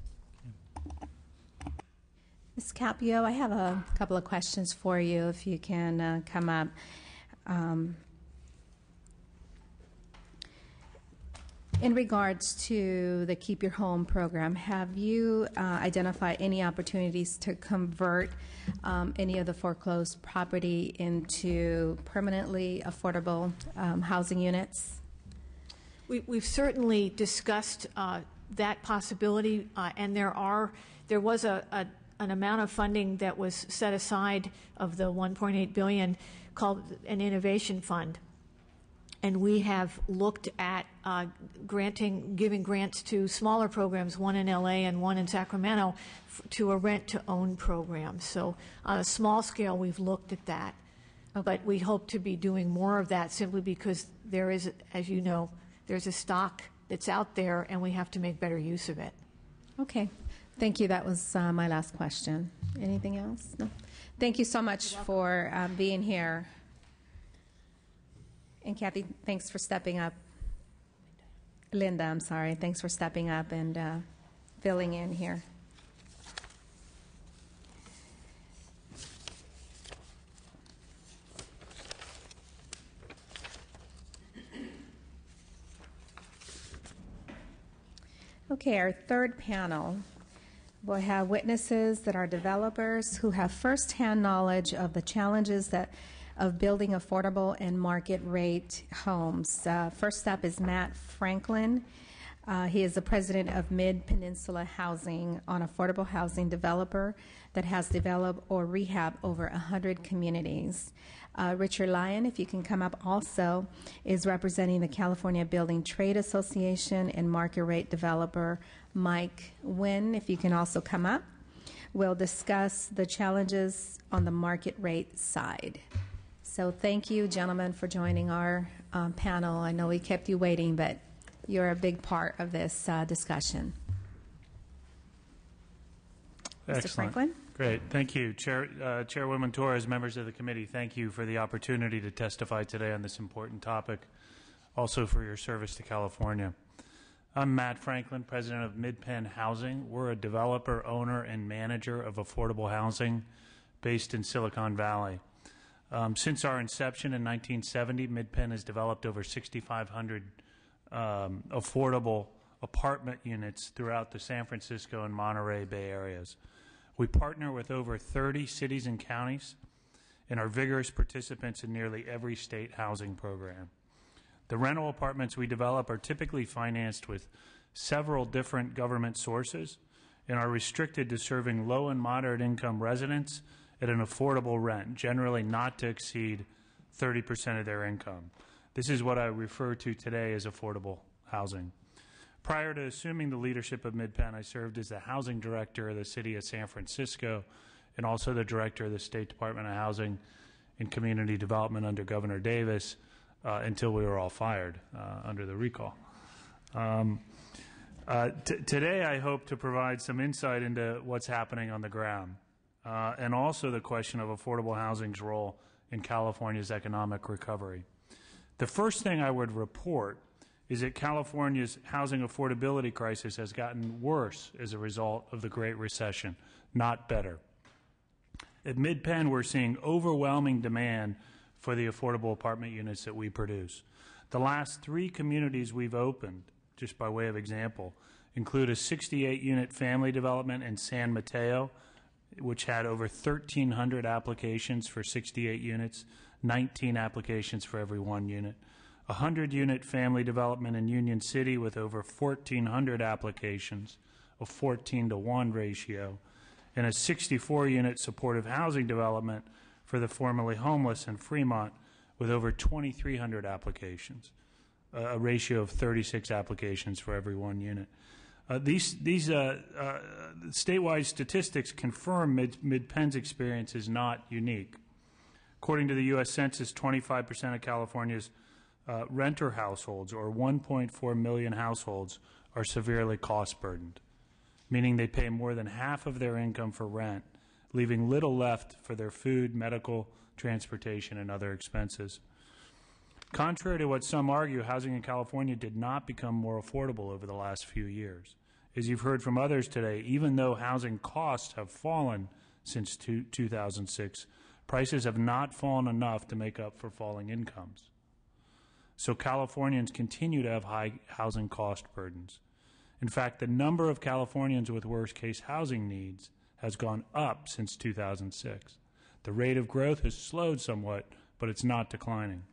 Ms. Capio, I have a couple of questions for you, if you can come up. In regards to the Keep Your Home program, have you identified any opportunities to convert any of the foreclosed property into permanently affordable housing units? We've certainly discussed that possibility, and there was an amount of funding that was set aside of the $1.8 billion called an innovation fund. And we have looked at giving grants to smaller programs, one in LA and one in Sacramento, to a rent-to-own program. So on a small scale, we've looked at that. Okay. But we hope to be doing more of that simply because there is, as you know, there's a stock that's out there and we have to make better use of it. Okay. Thank you. That was my last question. Anything else? No. Thank you so much for being here. And Kathy, thanks for stepping up. Linda, I'm sorry. Thanks for stepping up and filling in here. Okay, our third panel We'll have witnesses that are developers who have firsthand knowledge of the challenges of building affordable and market rate homes. First up is Matt Franklin. He is the president of Mid-Peninsula Housing, an affordable housing developer that has developed or rehabbed over 100 communities. Richard Lyon, if you can come up also, is representing the California Building Trade Association, and market rate developer Mike Nguyen, if you can also come up. We'll discuss the challenges on the market rate side. So thank you, gentlemen, for joining our panel. I know we kept you waiting, but you're a big part of this discussion. Excellent. Mr. Franklin? Great. Thank you. Chairwoman Torres, members of the committee, thank you for the opportunity to testify today on this important topic, also for your service to California. I'm Matt Franklin, president of Mid-Penn Housing. We're a developer, owner, and manager of affordable housing based in Silicon Valley. Since our inception in 1970, Mid-Penn has developed over 6,500 affordable apartment units throughout the San Francisco and Monterey Bay areas. We partner with over 30 cities and counties and are vigorous participants in nearly every state housing program. The rental apartments we develop are typically financed with several different government sources and are restricted to serving low and moderate income residents at an affordable rent, generally not to exceed 30% of their income. This is what I refer to today as affordable housing. Prior to assuming the leadership of Mid-Penn, I served as the housing director of the city of San Francisco and also the director of the State Department of Housing and Community Development under Governor Davis until we were all fired under the recall. Today, I hope to provide some insight into what's happening on the ground and also the question of affordable housing's role in California's economic recovery. The first thing I would report is that California's housing affordability crisis has gotten worse as a result of the Great Recession, not better. At Mid-Penn, we're seeing overwhelming demand for the affordable apartment units that we produce. The last 3 communities we've opened, just by way of example, include a 68-unit family development in San Mateo, which had over 1,300 applications for 68 units, 19 applications for every 1 unit. A 100-unit family development in Union City with over 1,400 applications, a 14-to-1 ratio, and a 64-unit supportive housing development for the formerly homeless in Fremont with over 2,300 applications, a ratio of 36 applications for every 1 unit. These statewide statistics confirm Mid-Penn's experience is not unique. According to the U.S. Census, 25% of California's renter households, or 1.4 million households, are severely cost-burdened, meaning they pay more than half of their income for rent, leaving little left for their food, medical, transportation, and other expenses. Contrary to what some argue, housing in California did not become more affordable over the last few years. As you've heard from others today, even though housing costs have fallen since 2006, prices have not fallen enough to make up for falling incomes. So Californians continue to have high housing cost burdens. In fact, the number of Californians with worst-case housing needs has gone up since 2006. The rate of growth has slowed somewhat, but it's not declining.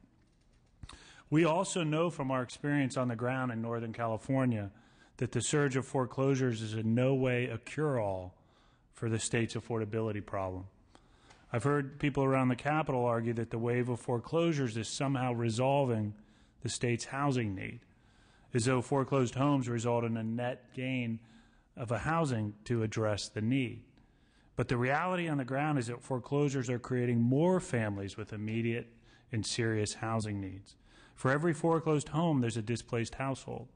We also know from our experience on the ground in Northern California that the surge of foreclosures is in no way a cure-all for the state's affordability problem. I've heard people around the Capitol argue that the wave of foreclosures is somehow resolving the state's housing need, as though foreclosed homes result in a net gain of a housing to address the need. But the reality on the ground is that foreclosures are creating more families with immediate and serious housing needs. For every foreclosed home, there's a displaced household.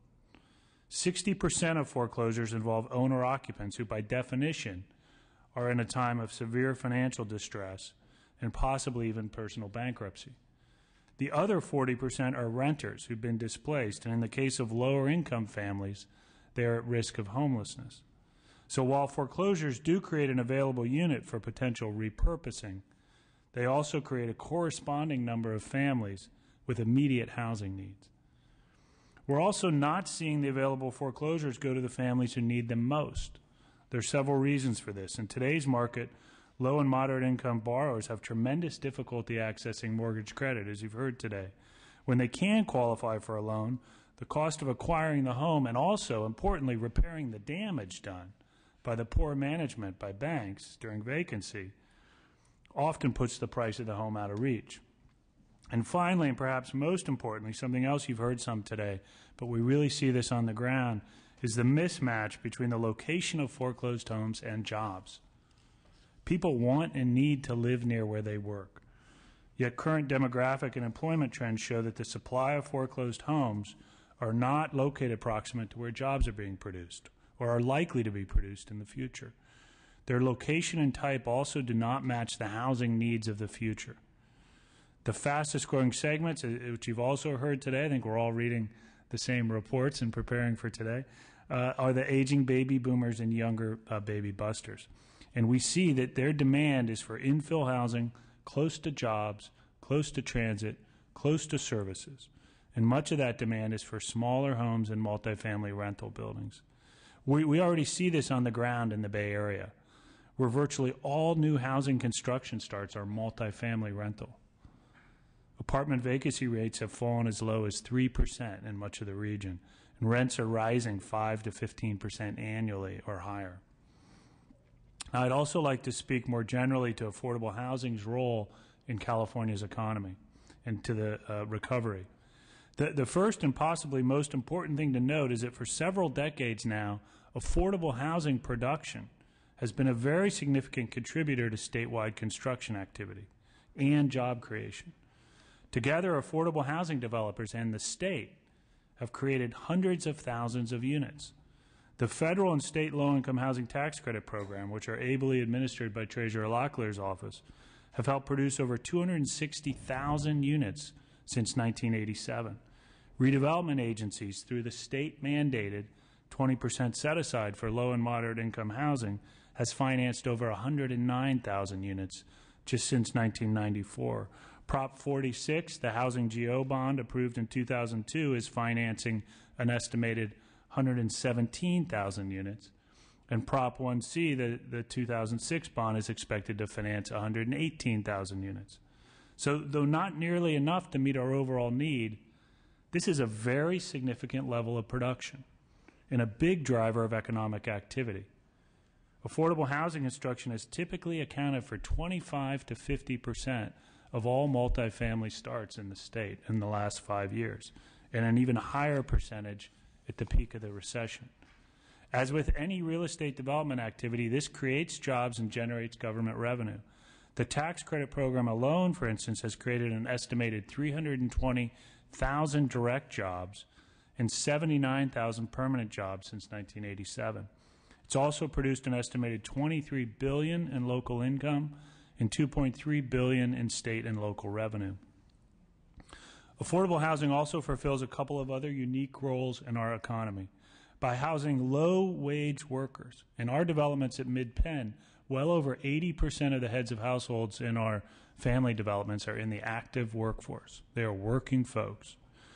60% of foreclosures involve owner-occupants who, by definition, are in a time of severe financial distress and possibly even personal bankruptcy. The other 40% are renters who've been displaced, and in the case of lower-income families, they're at risk of homelessness. So while foreclosures do create an available unit for potential repurposing, they also create a corresponding number of families with immediate housing needs. We're also not seeing the available foreclosures go to the families who need them most, There are several reasons for this. In today's market, low and moderate income borrowers have tremendous difficulty accessing mortgage credit, as you've heard today. When they can qualify for a loan, the cost of acquiring the home and also, importantly, repairing the damage done by the poor management by banks during vacancy often puts the price of the home out of reach. And finally, and perhaps most importantly, something else you've heard some today, but we really see this on the ground, is the mismatch between the location of foreclosed homes and jobs. People want and need to live near where they work. Yet current demographic and employment trends show that the supply of foreclosed homes are not located proximate to where jobs are being produced or are likely to be produced in the future. Their location and type also do not match the housing needs of the future. The fastest growing segments, which you've also heard today, I think we're all reading the same reports and preparing for today, are the aging baby boomers and younger baby busters. And we see that their demand is for infill housing, close to jobs, close to transit, close to services. And much of that demand is for smaller homes and multifamily rental buildings. We already see this on the ground in the Bay Area, where virtually all new housing construction starts are multifamily rental. Apartment vacancy rates have fallen as low as 3% in much of the region, and rents are rising 5 to 15% annually or higher. Now, I'd also like to speak more generally to affordable housing's role in California's economy and to the recovery. The first and possibly most important thing to note is that for several decades now, affordable housing production has been a very significant contributor to statewide construction activity and job creation. Together, affordable housing developers and the state have created hundreds of thousands of units. The federal and state low-income housing tax credit program, which are ably administered by Treasurer Locklear's office, have helped produce over 260,000 units since 1987. Redevelopment agencies, through the state-mandated 20% set-aside for low and moderate income housing, has financed over 109,000 units just since 1994. Prop 46, the Housing GO bond approved in 2002, is financing an estimated 117,000 units. And Prop 1C, the 2006 bond, is expected to finance 118,000 units. So though not nearly enough to meet our overall need, this is a very significant level of production and a big driver of economic activity. Affordable housing construction has typically accounted for 25 to 50% of all multifamily starts in the state in the last 5 years, and an even higher percentage at the peak of the recession. As with any real estate development activity, this creates jobs and generates government revenue. The tax credit program alone, for instance, has created an estimated 320,000 direct jobs and 79,000 permanent jobs since 1987. It's also produced an estimated $23 billion in local income and $2.3 billion in state and local revenue. Affordable housing also fulfills a couple of other unique roles in our economy. By housing low-wage workers, in our developments at Mid-Penn, well over 80% of the heads of households in our family developments are in the active workforce. They are working folks.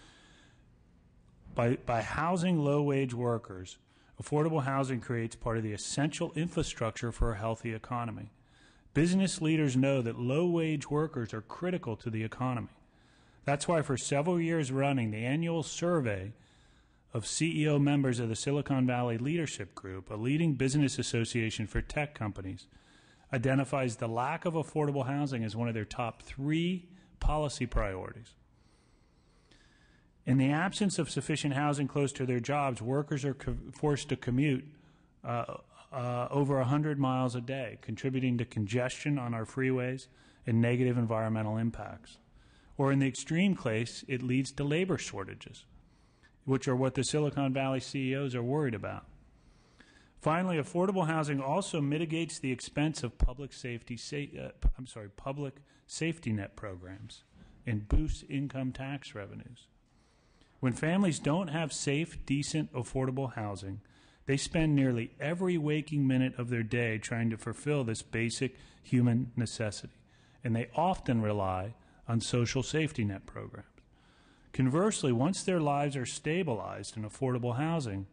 By housing low-wage workers, affordable housing creates part of the essential infrastructure for a healthy economy. Business leaders know that low-wage workers are critical to the economy. That's why for several years running, the annual survey of CEO members of the Silicon Valley Leadership Group, a leading business association for tech companies, identifies the lack of affordable housing as one of their top 3 policy priorities. In the absence of sufficient housing close to their jobs, workers are forced to commute over 100 miles a day, contributing to congestion on our freeways and negative environmental impacts. Or in the extreme case, it leads to labor shortages, which are what the Silicon Valley CEOs are worried about. Finally, affordable housing also mitigates the expense of public safety net programs and boosts income tax revenues. When families don't have safe, decent, affordable housing, they spend nearly every waking minute of their day trying to fulfill this basic human necessity, and they often rely on social safety net programs. Conversely, once their lives are stabilized in affordable housing,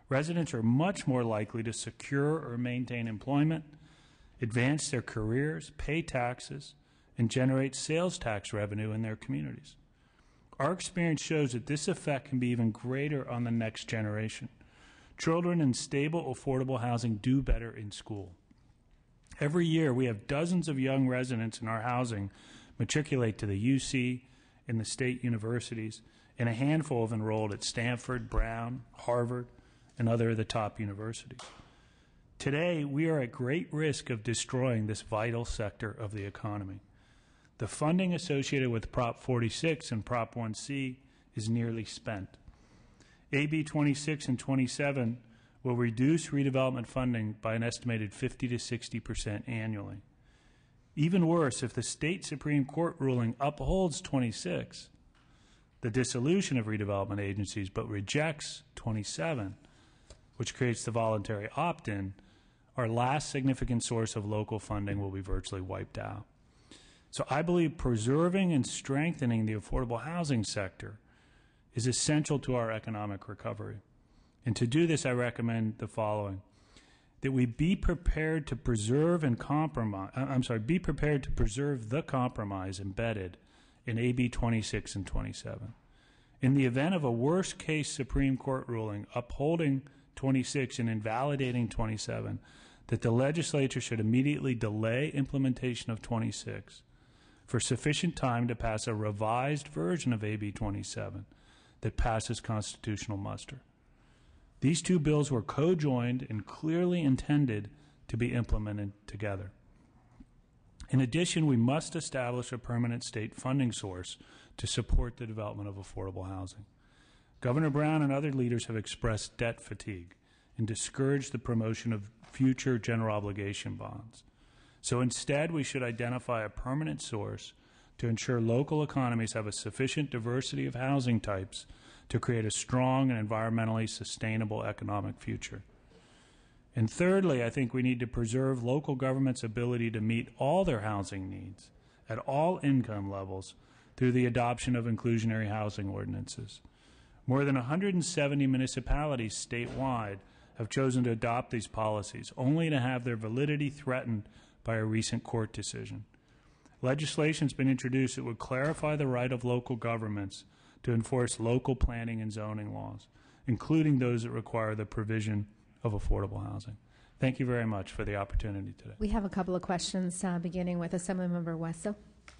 residents are much more likely to secure or maintain employment, advance their careers, pay taxes, and generate sales tax revenue in their communities. Our experience shows that this effect can be even greater on the next generation. Children in stable, affordable housing do better in school. Every year, we have dozens of young residents in our housing matriculate to the UC and the state universities, and a handful have enrolled at Stanford, Brown, Harvard, and other of the top universities. Today, we are at great risk of destroying this vital sector of the economy. The funding associated with Prop 46 and Prop 1C is nearly spent. AB 26 and 27 will reduce redevelopment funding by an estimated 50 to 60% annually. Even worse, if the state Supreme Court ruling upholds 26, the dissolution of redevelopment agencies, but rejects 27, which creates the voluntary opt-in, our last significant source of local funding will be virtually wiped out. So I believe preserving and strengthening the affordable housing sector is essential to our economic recovery. And to do this, I recommend the following: that we be prepared to preserve and be prepared to preserve the compromise embedded in AB 26 and 27. In the event of a worst-case Supreme Court ruling upholding 26 and invalidating 27, that the legislature should immediately delay implementation of 26 for sufficient time to pass a revised version of AB 27 that passes constitutional muster. These two bills were co-joined and clearly intended to be implemented together. In addition, we must establish a permanent state funding source to support the development of affordable housing. Governor Brown and other leaders have expressed debt fatigue and discouraged the promotion of future general obligation bonds. So instead, we should identify a permanent source to ensure local economies have a sufficient diversity of housing types to create a strong and environmentally sustainable economic future. And thirdly, I think we need to preserve local government's ability to meet all their housing needs at all income levels through the adoption of inclusionary housing ordinances. More than 170 municipalities statewide have chosen to adopt these policies, only to have their validity threatened by a recent court decision. Legislation has been introduced that would clarify the right of local governments to enforce local planning and zoning laws, including those that require the provision of affordable housing. Thank you very much for the opportunity today. We have a couple of questions, beginning with Assemblymember Wessel.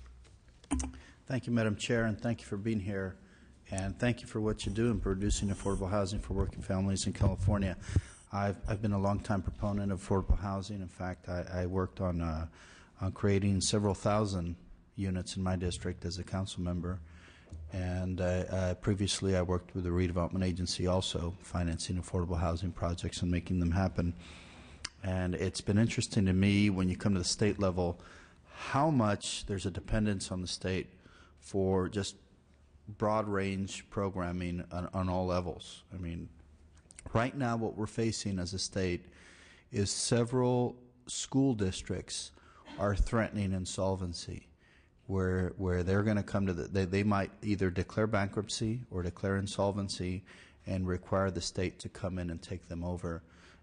Thank you, Madam Chair, and thank you for being here. And thank you for what you do in producing affordable housing for working families in California. I've been a long-time proponent of affordable housing. In fact, I worked on creating several thousand units in my district as a council member. And previously, I worked with the redevelopment agency also, financing affordable housing projects and making them happen. And it's been interesting to me when you come to the state level how much there's a dependence on the state for just broad range programming on all levels. I mean, right now what we're facing as a state is several school districts are threatening insolvency, where they're going to come to they might either declare bankruptcy or declare insolvency and require the state to come in and take them over,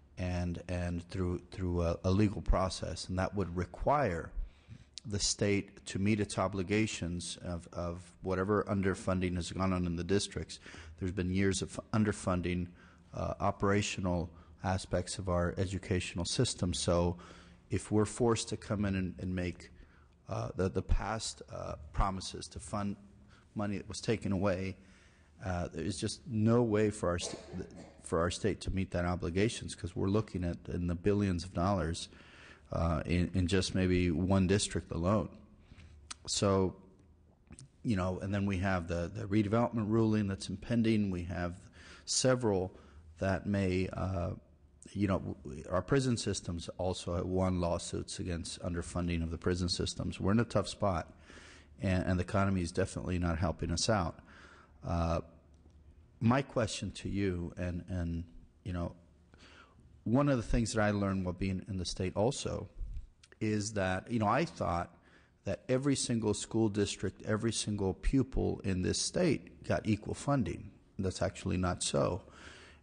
and through a legal process, and that would require the state to meet its obligations of whatever underfunding has gone on in the districts. There's been years of underfunding operational aspects of our educational system. So if we're forced to come in and make the past promises to fund money that was taken away, there's just no way for our state to meet that obligations, because we're looking at in the billions of dollars in just maybe one district alone. So, you know, and then we have the redevelopment ruling that's impending. We have several that may, you know, our prison systems also have won lawsuits against underfunding of the prison systems. We're in a tough spot, and the economy is definitely not helping us out. My question to you, and you know, one of the things that I learned while being in the state also is that, you know, I thought that every single school district, every single pupil in this state got equal funding. That's actually not so.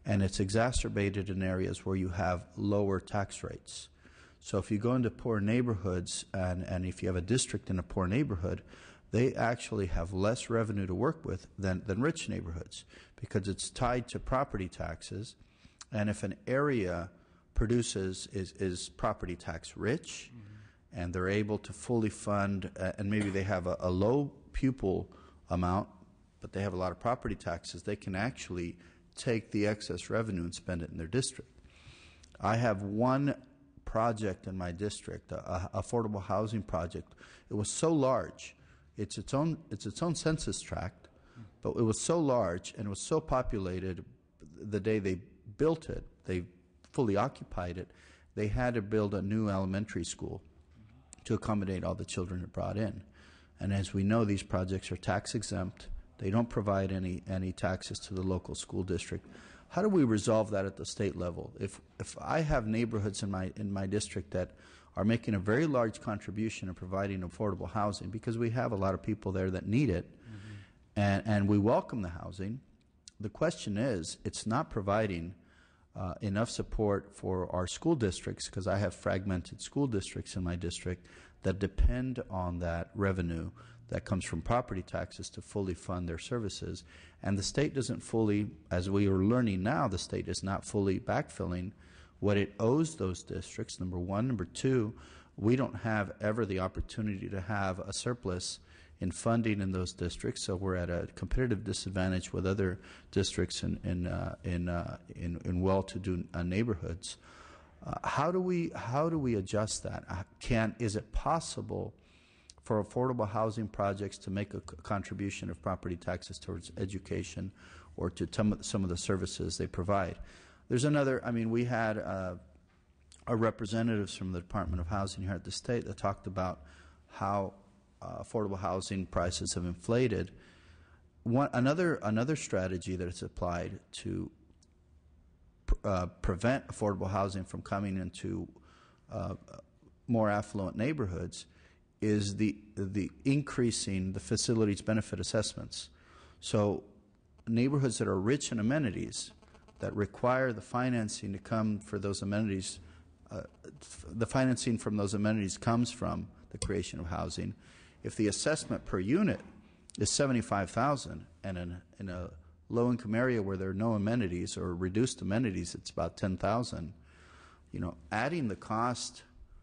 and it's exacerbated in areas where you have lower tax rates. So if you go into poor neighborhoods, and if you have a district in a poor neighborhood, they actually have less revenue to work with than rich neighborhoods, because it's tied to property taxes. And if an area produces is property tax rich, and they're able to fully fund, and maybe they have a low pupil amount, but they have a lot of property taxes, they can actually take the excess revenue and spend it in their district. I have one project in my district, a affordable housing project. It was so large, it's its own census tract, but it was so large and it was so populated. The day they built it, they fully occupied it. They had to build a new elementary school to accommodate all the children it brought in. And as we know, these projects are tax exempt. They don't provide any taxes to the local school district. How do we resolve that at the state level? If I have neighborhoods in my district that are making a very large contribution in providing affordable housing, because we have a lot of people there that need it, and we welcome the housing, the question is, it's not providing enough support for our school districts, because I have fragmented school districts in my district that depend on that revenue that comes from property taxes to fully fund their services. And the state doesn't fully, as we are learning now, the state is not fully backfilling what it owes those districts, number one. Number two, we don't have ever the opportunity to have a surplus in funding in those districts, so we're at a competitive disadvantage with other districts in well-to-do neighborhoods. How do we adjust that? Is it possible for affordable housing projects to make a contribution of property taxes towards education or to some of the services they provide? There's another. I mean, we had our representatives from the Department of Housing here at the state that talked about how affordable housing prices have inflated. Another strategy that is applied to prevent affordable housing from coming into more affluent neighborhoods is the increasing the facilities benefit assessments. So neighborhoods that are rich in amenities that require the financing to come for those amenities, the financing from those amenities comes from the creation of housing. If the assessment per unit is $75,000, and in a low-income area where there are no amenities or reduced amenities, it's about $10,000. You know, adding the cost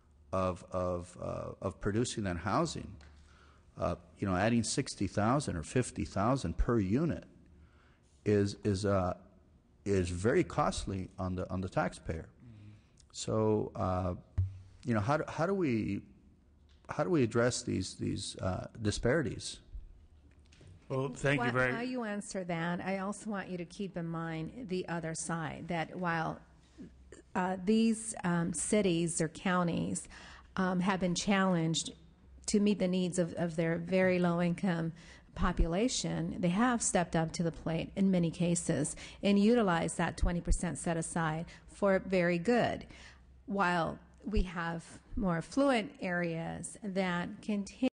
of producing that housing, you know, adding $60,000 or $50,000 per unit is very costly on the taxpayer. So, you know, how do we address these disparities? Well, thank you very much. While you answer that, I also want you to keep in mind the other side, that while these cities or counties have been challenged to meet the needs of their very low-income population, they have stepped up to the plate in many cases and utilized that 20% set aside for very good, while we have more affluent areas that continue